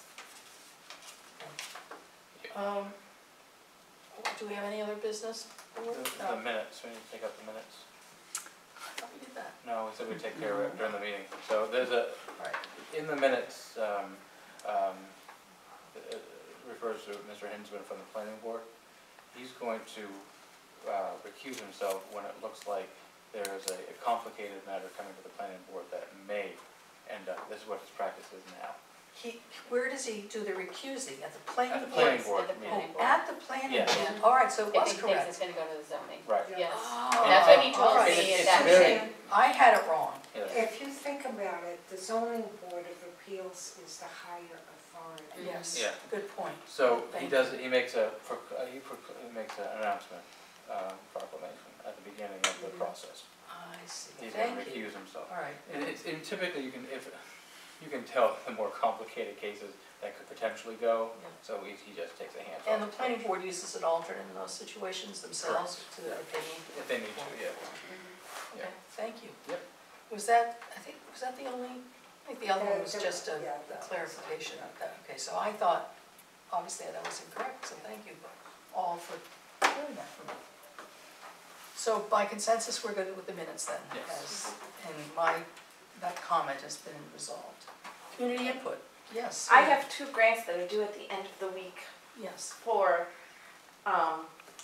[SPEAKER 1] Um, do we have any other business?
[SPEAKER 3] the,
[SPEAKER 1] No,
[SPEAKER 3] the minutes, we need to take up the minutes.
[SPEAKER 1] I thought we did that.
[SPEAKER 3] No, we said we'd take care of it during the meeting. So there's a,
[SPEAKER 1] All right.
[SPEAKER 3] in the minutes, um, um, it refers to Mister Hinsman from the planning board. He's going to uh, recuse himself when it looks like there is a a complicated matter coming to the planning board that may end up, this is what his practice is now.
[SPEAKER 1] He, where does he do the recusing? At the planning
[SPEAKER 3] At the
[SPEAKER 1] board?
[SPEAKER 3] planning
[SPEAKER 5] Yes,
[SPEAKER 3] board
[SPEAKER 5] at the
[SPEAKER 3] meeting.
[SPEAKER 5] planning
[SPEAKER 1] Oh,
[SPEAKER 5] board.
[SPEAKER 1] at the planning
[SPEAKER 3] Yes.
[SPEAKER 1] board?
[SPEAKER 5] Yeah.
[SPEAKER 1] All right, so it
[SPEAKER 5] If
[SPEAKER 1] was
[SPEAKER 5] he thinks
[SPEAKER 1] correct.
[SPEAKER 5] it's gonna go to the zoning.
[SPEAKER 3] Right.
[SPEAKER 5] Yes.
[SPEAKER 1] Oh,
[SPEAKER 5] That's what he
[SPEAKER 1] all
[SPEAKER 5] told
[SPEAKER 1] right.
[SPEAKER 5] me,
[SPEAKER 3] It's
[SPEAKER 5] is that
[SPEAKER 3] very-
[SPEAKER 5] meeting.
[SPEAKER 1] I had it wrong.
[SPEAKER 3] Yes.
[SPEAKER 6] If you think about it, the zoning board of appeals is the higher authority.
[SPEAKER 1] Yes,
[SPEAKER 3] Yeah.
[SPEAKER 1] good point.
[SPEAKER 3] So he
[SPEAKER 1] Thank
[SPEAKER 3] does, he makes a, proc- uh, he proc- he makes an announcement, uh, proclamation at the beginning of the
[SPEAKER 5] Mhm.
[SPEAKER 3] process.
[SPEAKER 1] I see.
[SPEAKER 3] He's gonna
[SPEAKER 1] Thank you.
[SPEAKER 3] recuse himself.
[SPEAKER 1] All right.
[SPEAKER 3] And it's, and typically you can, if, you can tell the more complicated cases that could potentially go,
[SPEAKER 1] Yeah.
[SPEAKER 3] so he, he just takes a hands off.
[SPEAKER 1] And the planning board uses an alternate in those situations themselves to, if they need.
[SPEAKER 3] If they need to, yeah.
[SPEAKER 5] Mhm.
[SPEAKER 1] Okay, thank you.
[SPEAKER 3] Yep.
[SPEAKER 1] Was that, I think, was that the only, I think the other one
[SPEAKER 6] Uh,
[SPEAKER 1] was
[SPEAKER 6] the-
[SPEAKER 1] just a
[SPEAKER 6] yeah,
[SPEAKER 1] a
[SPEAKER 6] that was-
[SPEAKER 1] clarification of that. Okay, so I thought, obviously that was incorrect, so thank you all for doing that for me. So by consensus, we're good with the minutes then?
[SPEAKER 3] Yes.
[SPEAKER 1] as- And my, that comment has been resolved. Community input, yes.
[SPEAKER 7] I have two grants that are due at the end of the week
[SPEAKER 1] Yes,
[SPEAKER 7] for, um,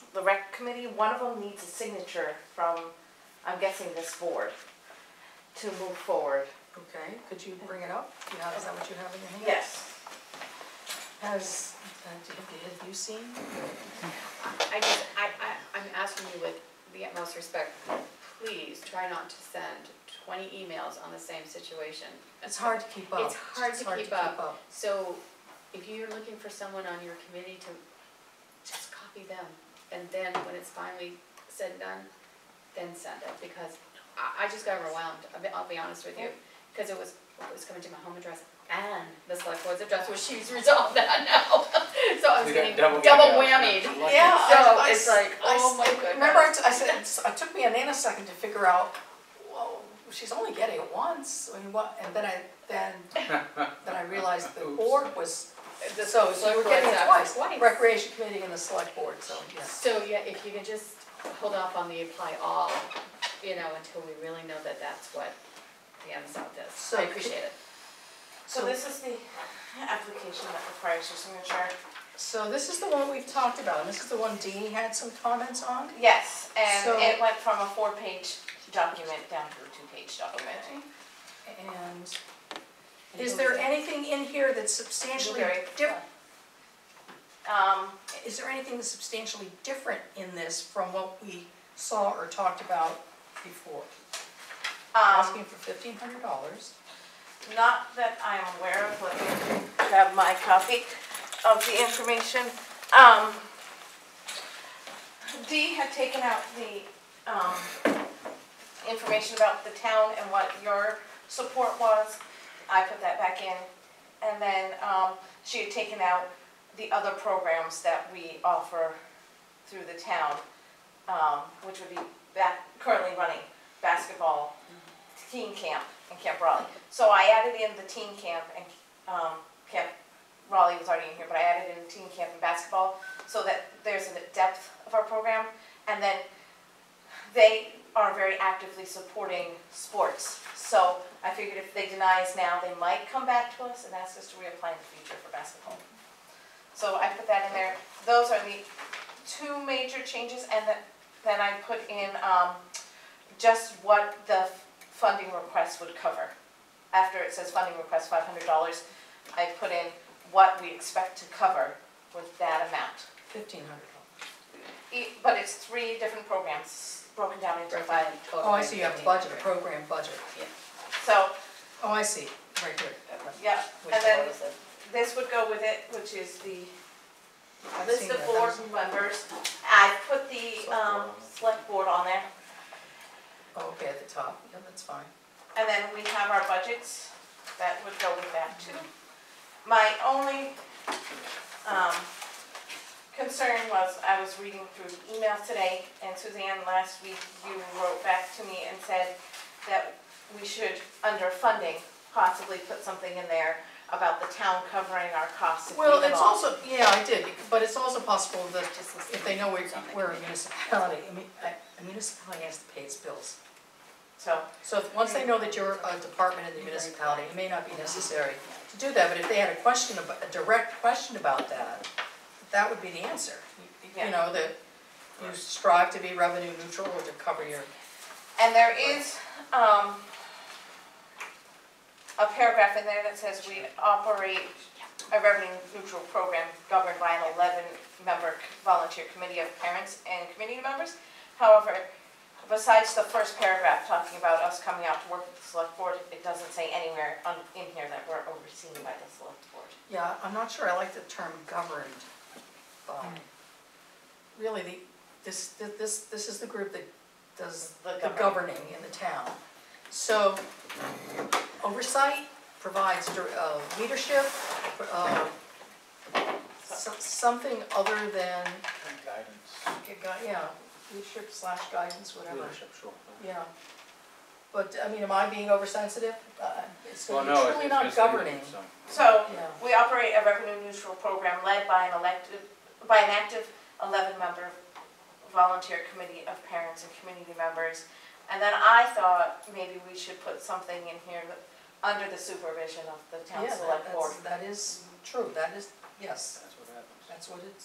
[SPEAKER 7] the rec committee, one of them needs a signature from, I'm guessing this board, to move forward.
[SPEAKER 1] Okay, could you bring it up? You have, is that what you have in your hand?
[SPEAKER 7] Yes.
[SPEAKER 1] Has, uh, have you- have you seen?
[SPEAKER 5] I just, I, I, I'm asking you with the utmost respect, please try not to send twenty emails on the same situation.
[SPEAKER 1] It's hard to keep up.
[SPEAKER 5] It's hard to keep
[SPEAKER 1] up.
[SPEAKER 5] up. So if you're looking for someone on your committee to, just copy them. And then when it's finally said and done, then send it, because I, I just got overwhelmed, I'll be, I'll be honest with you. Because it was, it was coming to my home address and the select board's address, which she's resolved that now. So I was
[SPEAKER 3] You got
[SPEAKER 5] getting
[SPEAKER 3] double
[SPEAKER 5] double
[SPEAKER 3] whammy.
[SPEAKER 5] whammied.
[SPEAKER 1] Yeah,
[SPEAKER 5] So
[SPEAKER 1] I- I
[SPEAKER 5] it's
[SPEAKER 1] s-
[SPEAKER 5] like,
[SPEAKER 1] I
[SPEAKER 5] oh
[SPEAKER 1] s-
[SPEAKER 5] my goodness.
[SPEAKER 1] Remember, I t- I said, it's- it took me a nanosecond to figure out, well, she's only getting it once, I mean, what, and then I, then, then I realized the
[SPEAKER 3] Oops.
[SPEAKER 1] board was,
[SPEAKER 5] The
[SPEAKER 1] so, so
[SPEAKER 5] select
[SPEAKER 1] we're
[SPEAKER 5] board's
[SPEAKER 1] getting it
[SPEAKER 5] asked
[SPEAKER 1] twice, recreation committee and the select board, so, yes.
[SPEAKER 5] So, yeah, if you can just hold off on the apply all, you know, until we really know that that's what the end result is.
[SPEAKER 1] So-
[SPEAKER 5] I appreciate it.
[SPEAKER 7] So this is the application that requires your signature.
[SPEAKER 1] So this is the one we've talked about, and this is the one Deanie had some comments on?
[SPEAKER 7] Yes, and
[SPEAKER 1] So-
[SPEAKER 7] it went from a four-page document down to a two-page document.
[SPEAKER 1] Okay. And is there anything in here that's substantially
[SPEAKER 7] Very-
[SPEAKER 1] different?
[SPEAKER 7] Um,
[SPEAKER 1] Is there anything that's substantially different in this from what we saw or talked about before?
[SPEAKER 7] um,
[SPEAKER 1] Asking for fifteen hundred dollars.
[SPEAKER 7] not that I'm aware of, let me grab my copy of the information. Um, Dee had taken out the, um, information about the town and what your support was. I put that back in. And then, um, she had taken out the other programs that we offer through the town, um, which would be back, currently running basketball, teen camp, and Camp Raleigh. So I added in the teen camp and, um, Camp Raleigh was already in here, but I added in teen camp and basketball so that there's a depth of our program. And then they are very actively supporting sports. So I figured if they deny us now, they might come back to us and ask us to reapply in the future for basketball. So I put that in there. Those are the two major changes, and then, then I put in, um, just what the funding request would cover. After it says funding request five hundred dollars, I put in what we expect to cover with that amount.
[SPEAKER 1] Fifteen hundred dollars.
[SPEAKER 7] E- But it's three different programs broken down into five.
[SPEAKER 1] Oh, I see, you have a budget, a program budget.
[SPEAKER 7] So,
[SPEAKER 1] Oh, I see, right here.
[SPEAKER 7] yeah,
[SPEAKER 1] Which
[SPEAKER 7] and then
[SPEAKER 1] one is it?
[SPEAKER 7] this would go with it, which is the
[SPEAKER 1] I've
[SPEAKER 7] list
[SPEAKER 1] seen
[SPEAKER 7] of
[SPEAKER 1] that.
[SPEAKER 7] board members. I put the, um, select board on there.
[SPEAKER 1] Oh, okay, at the top, yeah, that's fine.
[SPEAKER 7] And then we have our budgets, that would go with that too. My only um, concern was, I was reading through emails today, and Suzanne, last week, you wrote back to me and said that we should, under funding, possibly put something in there about the town covering our costs if we
[SPEAKER 1] Well,
[SPEAKER 7] live
[SPEAKER 1] it's
[SPEAKER 7] off.
[SPEAKER 1] also, yeah, I did, but it's also possible that if they know we're, we're a municipality, I mean, a municipality has to pay its bills.
[SPEAKER 7] So,
[SPEAKER 1] So if, once they know that you're a department in the municipality, it may not be necessary to do that, but if they had a question, about a direct question about that, that would be the answer. You-
[SPEAKER 7] Yeah.
[SPEAKER 1] You know, that you strive to be revenue neutral or to cover your,
[SPEAKER 7] and there is um, a paragraph in there that says we operate a revenue neutral program governed by an eleven member volunteer committee of parents and community members. However, besides the first paragraph talking about us coming out to work with the select board, it doesn't say anywhere on, in here that we're overseen by the select board.
[SPEAKER 1] yeah, I'm not sure I like the term governed by. Really, the, this, this, this is the group that does
[SPEAKER 7] The
[SPEAKER 1] the
[SPEAKER 7] governing.
[SPEAKER 1] governing in the town. So oversight provides dir- uh, leadership, uh, so- something other than,
[SPEAKER 3] Guidance,
[SPEAKER 1] yeah, leadership slash guidance, whatever.
[SPEAKER 3] leadership, sure.
[SPEAKER 1] Yeah. But, I mean, am I being oversensitive? Uh, It's
[SPEAKER 3] Well,
[SPEAKER 1] truly
[SPEAKER 3] no, it's- it's
[SPEAKER 1] not
[SPEAKER 3] misleading,
[SPEAKER 1] governing.
[SPEAKER 3] so.
[SPEAKER 7] So,
[SPEAKER 1] Yeah.
[SPEAKER 7] we operate a revenue neutral program led by an elected, by an active eleven member volunteer committee of parents and community members. And then I thought maybe we should put something in here that, under the supervision of the town
[SPEAKER 1] Yeah, that-
[SPEAKER 7] select board.
[SPEAKER 1] that's, that is true, that is, yes,
[SPEAKER 3] That's what happens.
[SPEAKER 1] that's what it's,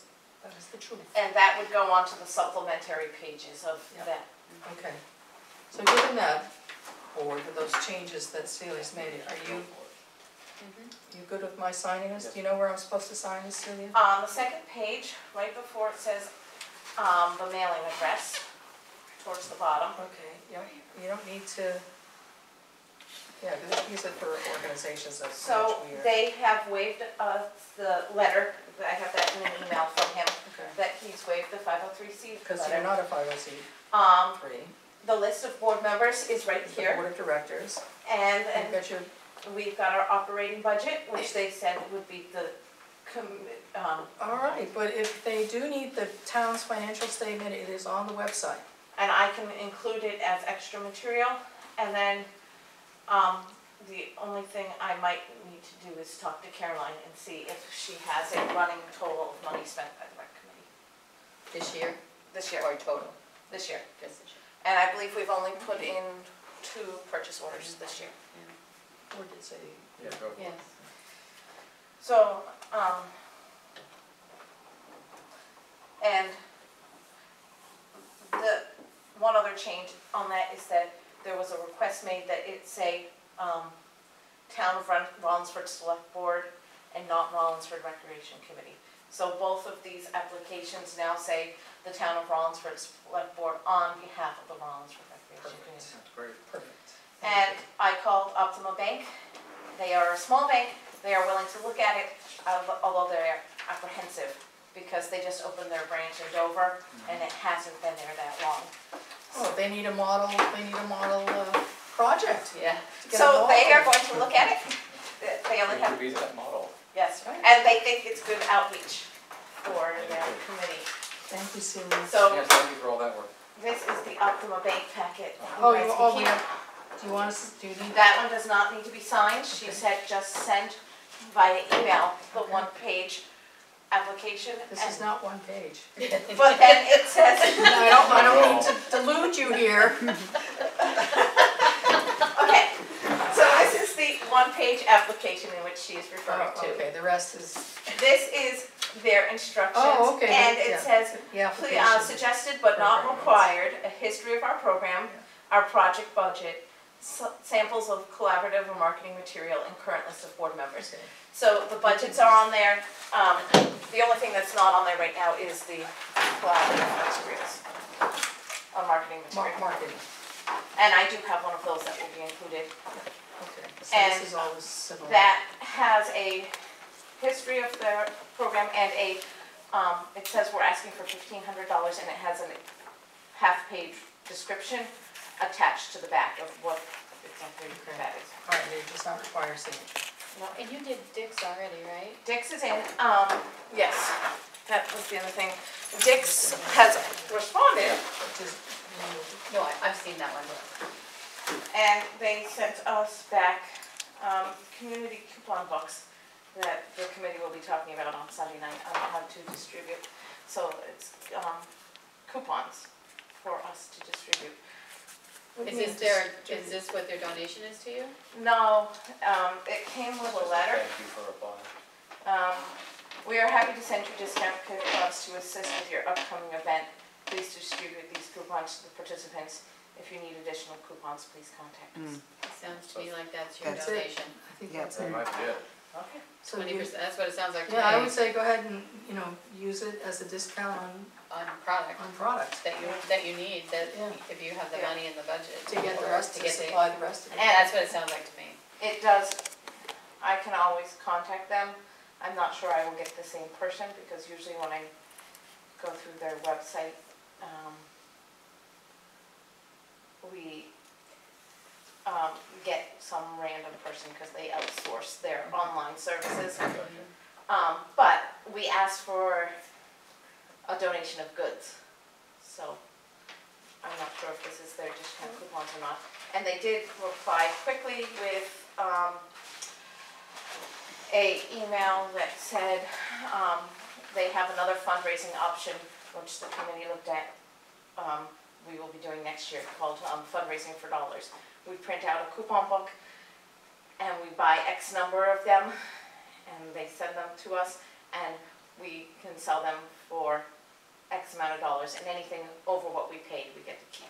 [SPEAKER 1] That is the truth.
[SPEAKER 7] And that would go onto the supplementary pages of
[SPEAKER 1] Yep.
[SPEAKER 7] that.
[SPEAKER 1] Okay. So given that, board, with those changes that Celia's made, are you, you good with my signing this? Do you know where I'm supposed to sign this, Celia?
[SPEAKER 7] On the second page, right before it says, um, the mailing address, towards the bottom.
[SPEAKER 1] Okay, yeah, you don't need to, yeah, because I use it for organizations that's
[SPEAKER 7] So
[SPEAKER 1] much weird.
[SPEAKER 7] they have waived, uh, the letter, I have that in an email from him,
[SPEAKER 1] Okay,
[SPEAKER 7] that he's waived the five oh three C
[SPEAKER 1] because you're
[SPEAKER 7] letter.
[SPEAKER 1] not a five oh C
[SPEAKER 7] Um,
[SPEAKER 1] three,
[SPEAKER 7] the list of board members is right
[SPEAKER 1] it's the
[SPEAKER 7] here,
[SPEAKER 1] board of directors,
[SPEAKER 7] and,
[SPEAKER 1] you've
[SPEAKER 7] and
[SPEAKER 1] got your,
[SPEAKER 7] we've got our operating budget, which they said would be the, com- um,
[SPEAKER 1] all right, but if they do need the town's financial statement, it is on the website.
[SPEAKER 7] and I can include it as extra material, and then, um, the only thing I might need to do is talk to Caroline and see if she has a running total of money spent by the rec committee
[SPEAKER 5] This year
[SPEAKER 7] this year,
[SPEAKER 5] or total?
[SPEAKER 7] this year.
[SPEAKER 5] Just this year.
[SPEAKER 7] And I believe we've only put in two purchase orders this year.
[SPEAKER 1] Or did say,
[SPEAKER 3] Yeah, go for it.
[SPEAKER 5] Yes.
[SPEAKER 7] So, um, and the, one other change on that is that there was a request made that it say, um, Town of Ron- Rollinsford Select Board and not Rollinsford Recreation Committee. So both of these applications now say the Town of Rollinsford Select Board on behalf of the Rollinsford Recreation Committee.
[SPEAKER 3] That's great.
[SPEAKER 1] perfect.
[SPEAKER 7] And I called Optima Bank. They are a small bank. They are willing to look at it, al- although they're apprehensive because they just opened their branch in Dover and it hasn't been there that long.
[SPEAKER 1] Oh, they need a model, they need a model, uh, project
[SPEAKER 5] Yeah.
[SPEAKER 1] to get
[SPEAKER 7] So they are
[SPEAKER 1] involved.
[SPEAKER 7] going to look at it. They only
[SPEAKER 3] We
[SPEAKER 7] have,
[SPEAKER 3] could be that model.
[SPEAKER 7] yes,
[SPEAKER 1] Right.
[SPEAKER 7] and they think it's good outreach for their committee.
[SPEAKER 1] Thank you, Celia.
[SPEAKER 7] So
[SPEAKER 3] Yes, thank you for all that work.
[SPEAKER 7] this is the Optima Bank packet.
[SPEAKER 1] Oh,
[SPEAKER 7] guys
[SPEAKER 1] you,
[SPEAKER 7] can
[SPEAKER 1] oh,
[SPEAKER 7] keep.
[SPEAKER 1] we have, do you want us, do you need?
[SPEAKER 7] That one does not need to be signed. She
[SPEAKER 1] Okay.
[SPEAKER 7] said just send via email the one-page application.
[SPEAKER 1] This
[SPEAKER 7] and-
[SPEAKER 1] is not one page.
[SPEAKER 7] But then it says,
[SPEAKER 1] I don't, I don't mean to delude you here.
[SPEAKER 7] okay, so this is the one-page application in which she is referring
[SPEAKER 1] Oh,
[SPEAKER 7] to.
[SPEAKER 1] okay, the rest is,
[SPEAKER 7] This is their instructions.
[SPEAKER 1] Oh, okay,
[SPEAKER 7] And
[SPEAKER 1] yeah.
[SPEAKER 7] it says,
[SPEAKER 1] the
[SPEAKER 7] Ple- uh,
[SPEAKER 1] application.
[SPEAKER 7] suggested but not
[SPEAKER 1] Program.
[SPEAKER 7] required, a history of our program, our project budget, s- samples of collaborative or marketing material, and current list of board members.
[SPEAKER 1] Okay.
[SPEAKER 7] So the budgets are on there. Um, the only thing that's not on there right now is the collaborative materials, or marketing
[SPEAKER 1] Mar-
[SPEAKER 7] material.
[SPEAKER 1] Marketing,
[SPEAKER 7] And I do have one of those that will be included.
[SPEAKER 1] okay. So
[SPEAKER 7] And
[SPEAKER 1] this is all the civil.
[SPEAKER 7] That has a history of their program and a, um, it says we're asking for fifteen hundred dollars and it has a half-page description attached to the back of what exactly
[SPEAKER 1] Okay.
[SPEAKER 7] that is.
[SPEAKER 1] All right, it does not require signature.
[SPEAKER 7] No,
[SPEAKER 5] And you did Dick's already, right?
[SPEAKER 7] Dix is in, um, yes, that was the other thing. Dix has responded
[SPEAKER 1] Which is,
[SPEAKER 5] No, I, I've seen that one.
[SPEAKER 7] and they sent us back, um, community coupon books that the committee will be talking about on Sunday night on how to distribute. So it's, um, coupons for us to distribute.
[SPEAKER 1] what do
[SPEAKER 5] Is
[SPEAKER 1] you
[SPEAKER 5] this
[SPEAKER 1] mean
[SPEAKER 5] their,
[SPEAKER 1] distribute?
[SPEAKER 5] is this what their donation is to you?
[SPEAKER 7] No, um, it came with a letter.
[SPEAKER 3] Thank you for replying.
[SPEAKER 7] Um, we are happy to send you discount coupons to assist with your upcoming event. Please distribute these coupons to the participants. If you need additional coupons, please contact us.
[SPEAKER 5] It sounds to me like that's your
[SPEAKER 6] That's
[SPEAKER 1] it.
[SPEAKER 5] donation.
[SPEAKER 1] I think
[SPEAKER 6] Yeah.
[SPEAKER 1] that's
[SPEAKER 3] That
[SPEAKER 1] it.
[SPEAKER 3] might be it.
[SPEAKER 7] Okay.
[SPEAKER 1] So
[SPEAKER 5] Twenty
[SPEAKER 1] you-
[SPEAKER 5] percent, that's what it sounds like to me.
[SPEAKER 1] Yeah, I would say go ahead and, you know, use it as a discount on,
[SPEAKER 5] On product
[SPEAKER 1] on products
[SPEAKER 5] that you, that you need, that
[SPEAKER 1] Yeah.
[SPEAKER 5] if you have the
[SPEAKER 7] Yeah.
[SPEAKER 5] money in the budget.
[SPEAKER 1] to get the
[SPEAKER 5] or
[SPEAKER 1] rest,
[SPEAKER 5] to
[SPEAKER 1] to
[SPEAKER 5] get the-
[SPEAKER 1] supply the rest of it.
[SPEAKER 5] And that's what it sounds like to me.
[SPEAKER 7] It does, I can always contact them. I'm not sure I will get the same person because usually when I go through their website, um, we, um, get some random person because they outsource their online services. Um, but we asked for a donation of goods, so I'm not sure if this is their discount coupons or not. And they did reply quickly with, um, a email that said, um, they have another fundraising option, which the committee looked at, um, we will be doing next year, called, um, Fundraising for Dollars. We print out a coupon book, and we buy X number of them, and they send them to us, and we can sell them for X amount of dollars, and anything over what we paid, we get to keep.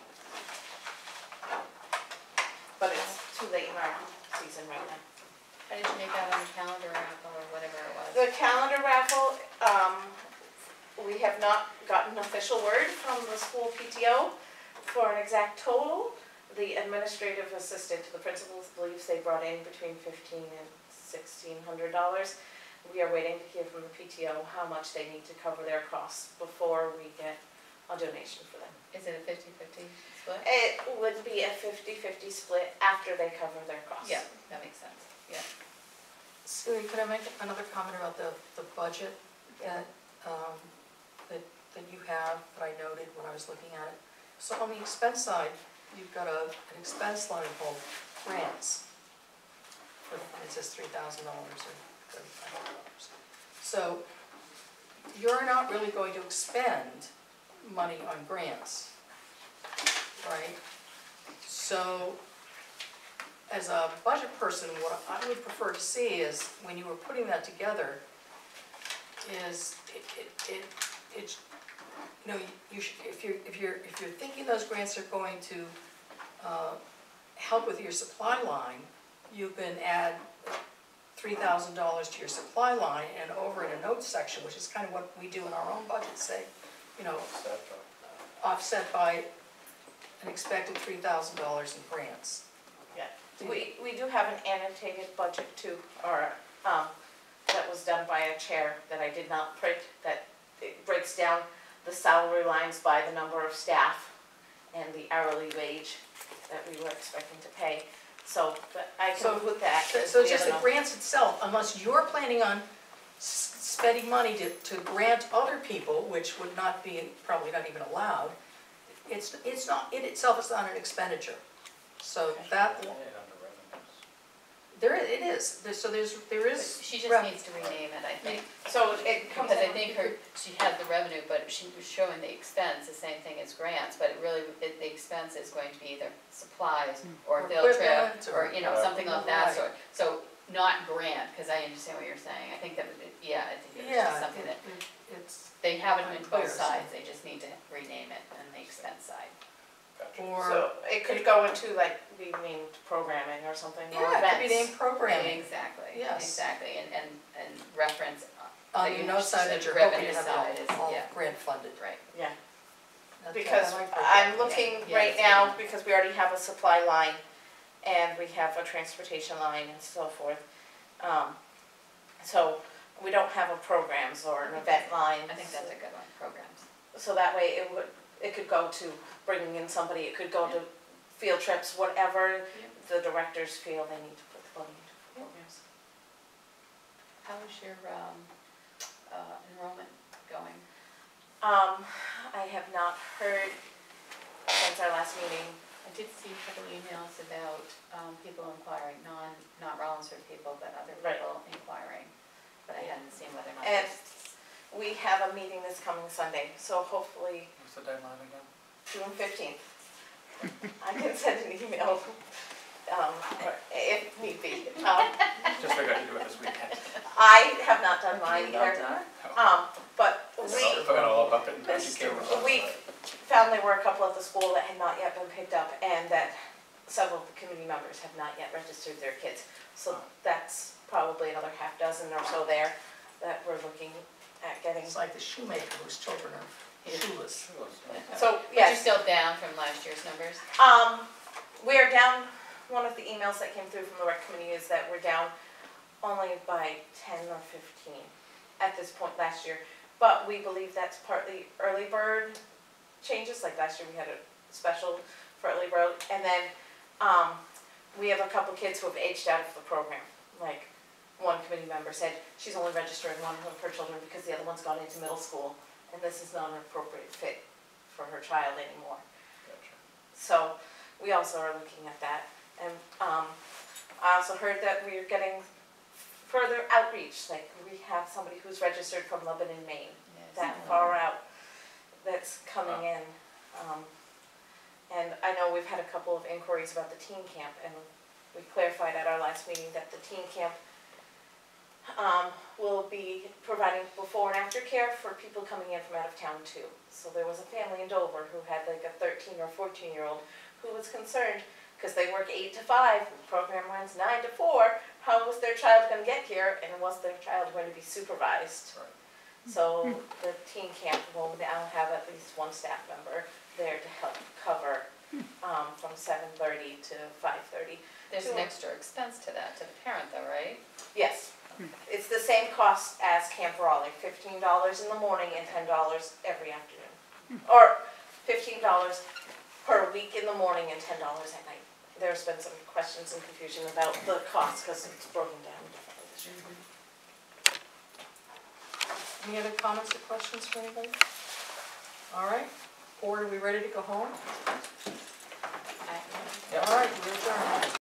[SPEAKER 7] But it's too late in our season right now.
[SPEAKER 5] How did you make out on the calendar raffle or whatever it was?
[SPEAKER 7] The calendar raffle, um, we have not gotten official word from the school P T O for an exact total. The administrative assistant to the principals believes they brought in between fifteen and sixteen hundred dollars. We are waiting to hear from the P T O how much they need to cover their costs before we get a donation for them.
[SPEAKER 5] Is it a fifty-fifty split?
[SPEAKER 7] It would be a fifty-fifty split after they cover their costs.
[SPEAKER 5] Yeah, that makes sense, yeah.
[SPEAKER 1] Celia, could I make another comment about the, the budget that, um, that, that you have, that I noted when I was looking at it? So on the expense side, you've got a, an expense line called grants. For- It says three thousand dollars or thirty-five dollars. So you're not really going to expend money on grants, right? So as a budget person, what I would prefer to see is, when you were putting that together, is it, it, it, it's, you know, you should, if you're, if you're, if you're thinking those grants are going to, uh, help with your supply line, you can add three thousand dollars to your supply line, and over in a notes section, which is kind of what we do in our own budget, say, you know,
[SPEAKER 3] Set,
[SPEAKER 1] offset by an expected three thousand dollars in grants.
[SPEAKER 7] Yeah, we, we do have an annotated budget too, or, um, that was done by a chair that I did not print, that it breaks down the salary lines by the number of staff and the hourly wage that we were expecting to pay. So, but I
[SPEAKER 1] So-
[SPEAKER 7] can put that.
[SPEAKER 1] So-
[SPEAKER 7] as
[SPEAKER 1] So
[SPEAKER 7] the
[SPEAKER 1] just
[SPEAKER 7] other
[SPEAKER 1] the
[SPEAKER 7] number.
[SPEAKER 1] grants itself, unless you're planning on s- spending money to, to grant other people, which would not be, probably not even allowed, it's, it's not, it itself is not an expenditure. So that,
[SPEAKER 3] yeah, under revenues.
[SPEAKER 1] there, i- it is, There- so there's, there
[SPEAKER 5] But
[SPEAKER 1] is.
[SPEAKER 5] she just
[SPEAKER 1] rev-
[SPEAKER 5] needs to rename it, I think.
[SPEAKER 7] So it comes
[SPEAKER 5] Because I
[SPEAKER 7] in,
[SPEAKER 5] think her, she had the revenue, but she was showing the expense, the same thing as grants, but it really, it- the expense is going to be either supplies or
[SPEAKER 1] Or
[SPEAKER 5] field trip,
[SPEAKER 1] equipment,
[SPEAKER 5] or,
[SPEAKER 1] or-
[SPEAKER 5] you know,
[SPEAKER 3] Uh,
[SPEAKER 5] something of that
[SPEAKER 1] Right.
[SPEAKER 5] sort. So not grant, because I understand what you're saying. I think that, would- yeah, I think it was just
[SPEAKER 1] Yeah,
[SPEAKER 5] something
[SPEAKER 1] it-
[SPEAKER 5] that,
[SPEAKER 1] it- it's,
[SPEAKER 5] they have it on
[SPEAKER 1] unclear,
[SPEAKER 5] both
[SPEAKER 1] so-
[SPEAKER 5] sides, they just need to rename it on the expense side.
[SPEAKER 3] Gotcha.
[SPEAKER 1] or,
[SPEAKER 7] so it could go into like, be named programming or something, or
[SPEAKER 1] yeah, it could be
[SPEAKER 7] events.
[SPEAKER 1] named programming.
[SPEAKER 5] Exactly,
[SPEAKER 1] Yes.
[SPEAKER 5] exactly, and, and, and reference,
[SPEAKER 1] On
[SPEAKER 5] that
[SPEAKER 1] the
[SPEAKER 5] you-
[SPEAKER 1] note side
[SPEAKER 5] the
[SPEAKER 1] that you're hoping
[SPEAKER 5] revenue
[SPEAKER 1] to have
[SPEAKER 5] side
[SPEAKER 1] it
[SPEAKER 5] is-
[SPEAKER 1] all, all
[SPEAKER 5] yeah.
[SPEAKER 1] grant funded.
[SPEAKER 5] right.
[SPEAKER 7] Yeah,
[SPEAKER 1] That's-
[SPEAKER 7] because
[SPEAKER 1] I like
[SPEAKER 7] I'm
[SPEAKER 1] programming.
[SPEAKER 7] looking
[SPEAKER 5] Yeah,
[SPEAKER 7] right
[SPEAKER 5] that's a
[SPEAKER 7] now,
[SPEAKER 5] good one.
[SPEAKER 7] because we already have a supply line, and we have a transportation line and so forth. Um, So we don't have a programs or an event line.
[SPEAKER 5] I think that's a good one, programs.
[SPEAKER 7] So that way it would, it could go to bringing in somebody, it could go to field trips, whatever the directors feel they need to put the money into for programs.
[SPEAKER 5] How is your, um, uh, enrollment going?
[SPEAKER 7] Um, I have not heard since our last meeting.
[SPEAKER 5] I did see a couple emails about, um, people inquiring, non, not Rollinsford people, but other
[SPEAKER 7] Right.
[SPEAKER 5] people inquiring, but I hadn't seen whether or not.
[SPEAKER 7] And
[SPEAKER 5] there's-
[SPEAKER 7] we have a meeting this coming Sunday, so hopefully
[SPEAKER 3] What's the deadline again?
[SPEAKER 7] June fifteenth. I can send an email, um, if need be. Um,
[SPEAKER 3] Just figured I'd do it this weekend.
[SPEAKER 7] I have not done mine
[SPEAKER 1] Not
[SPEAKER 7] either,
[SPEAKER 1] done?
[SPEAKER 7] um, but
[SPEAKER 1] This
[SPEAKER 7] we
[SPEAKER 1] is-
[SPEAKER 3] Forgot all about it until
[SPEAKER 1] That's
[SPEAKER 3] she came
[SPEAKER 1] true.
[SPEAKER 3] around.
[SPEAKER 7] We found there were a couple at the school that had not yet been picked up, and that several of the community members have not yet registered their kids. So that's probably another half dozen or so there that we're looking at getting.
[SPEAKER 1] It's like the shoemaker whose children are shoeless.
[SPEAKER 3] Sure, so-
[SPEAKER 7] So,
[SPEAKER 5] But you're
[SPEAKER 7] yes,
[SPEAKER 5] still down from last year's numbers?
[SPEAKER 7] um, we are down, one of the emails that came through from the rec committee is that we're down only by ten or fifteen at this point last year. But we believe that's partly early bird changes, like last year we had a special for early bird. And then, um, we have a couple kids who have aged out of the program. Like, one committee member said she's only registering one of her children because the other one's gone into middle school, and this is not an appropriate fit for her child anymore.
[SPEAKER 3] Gotcha.
[SPEAKER 7] So we also are looking at that. And um, I also heard that we are getting further outreach, like we have somebody who's registered from Lebanon, Maine, that far out, that's coming in. Um, And I know we've had a couple of inquiries about the teen camp, and we clarified at our last meeting that the teen camp um, will be providing before and after care for people coming in from out of town too. So there was a family in Dover who had like a thirteen or fourteen year old who was concerned, because they work eight to five, the program runs nine to four, how was their child gonna get here, and was their child going to be supervised?
[SPEAKER 3] Right.
[SPEAKER 7] So the teen camp will now have at least one staff member there to help cover, um, from seven thirty to five thirty.
[SPEAKER 5] There's an extra expense to that, to the parent though, right?
[SPEAKER 7] Yes, it's the same cost as Camp Raleigh, fifteen dollars in the morning and ten dollars every afternoon. Or fifteen dollars per week in the morning and ten dollars at night. There's been some questions and confusion about the cost because it's broken down differently this year.
[SPEAKER 1] Any other comments or questions for anybody? All right, board, are we ready to go home?
[SPEAKER 5] I-
[SPEAKER 1] All right, we're adjourned.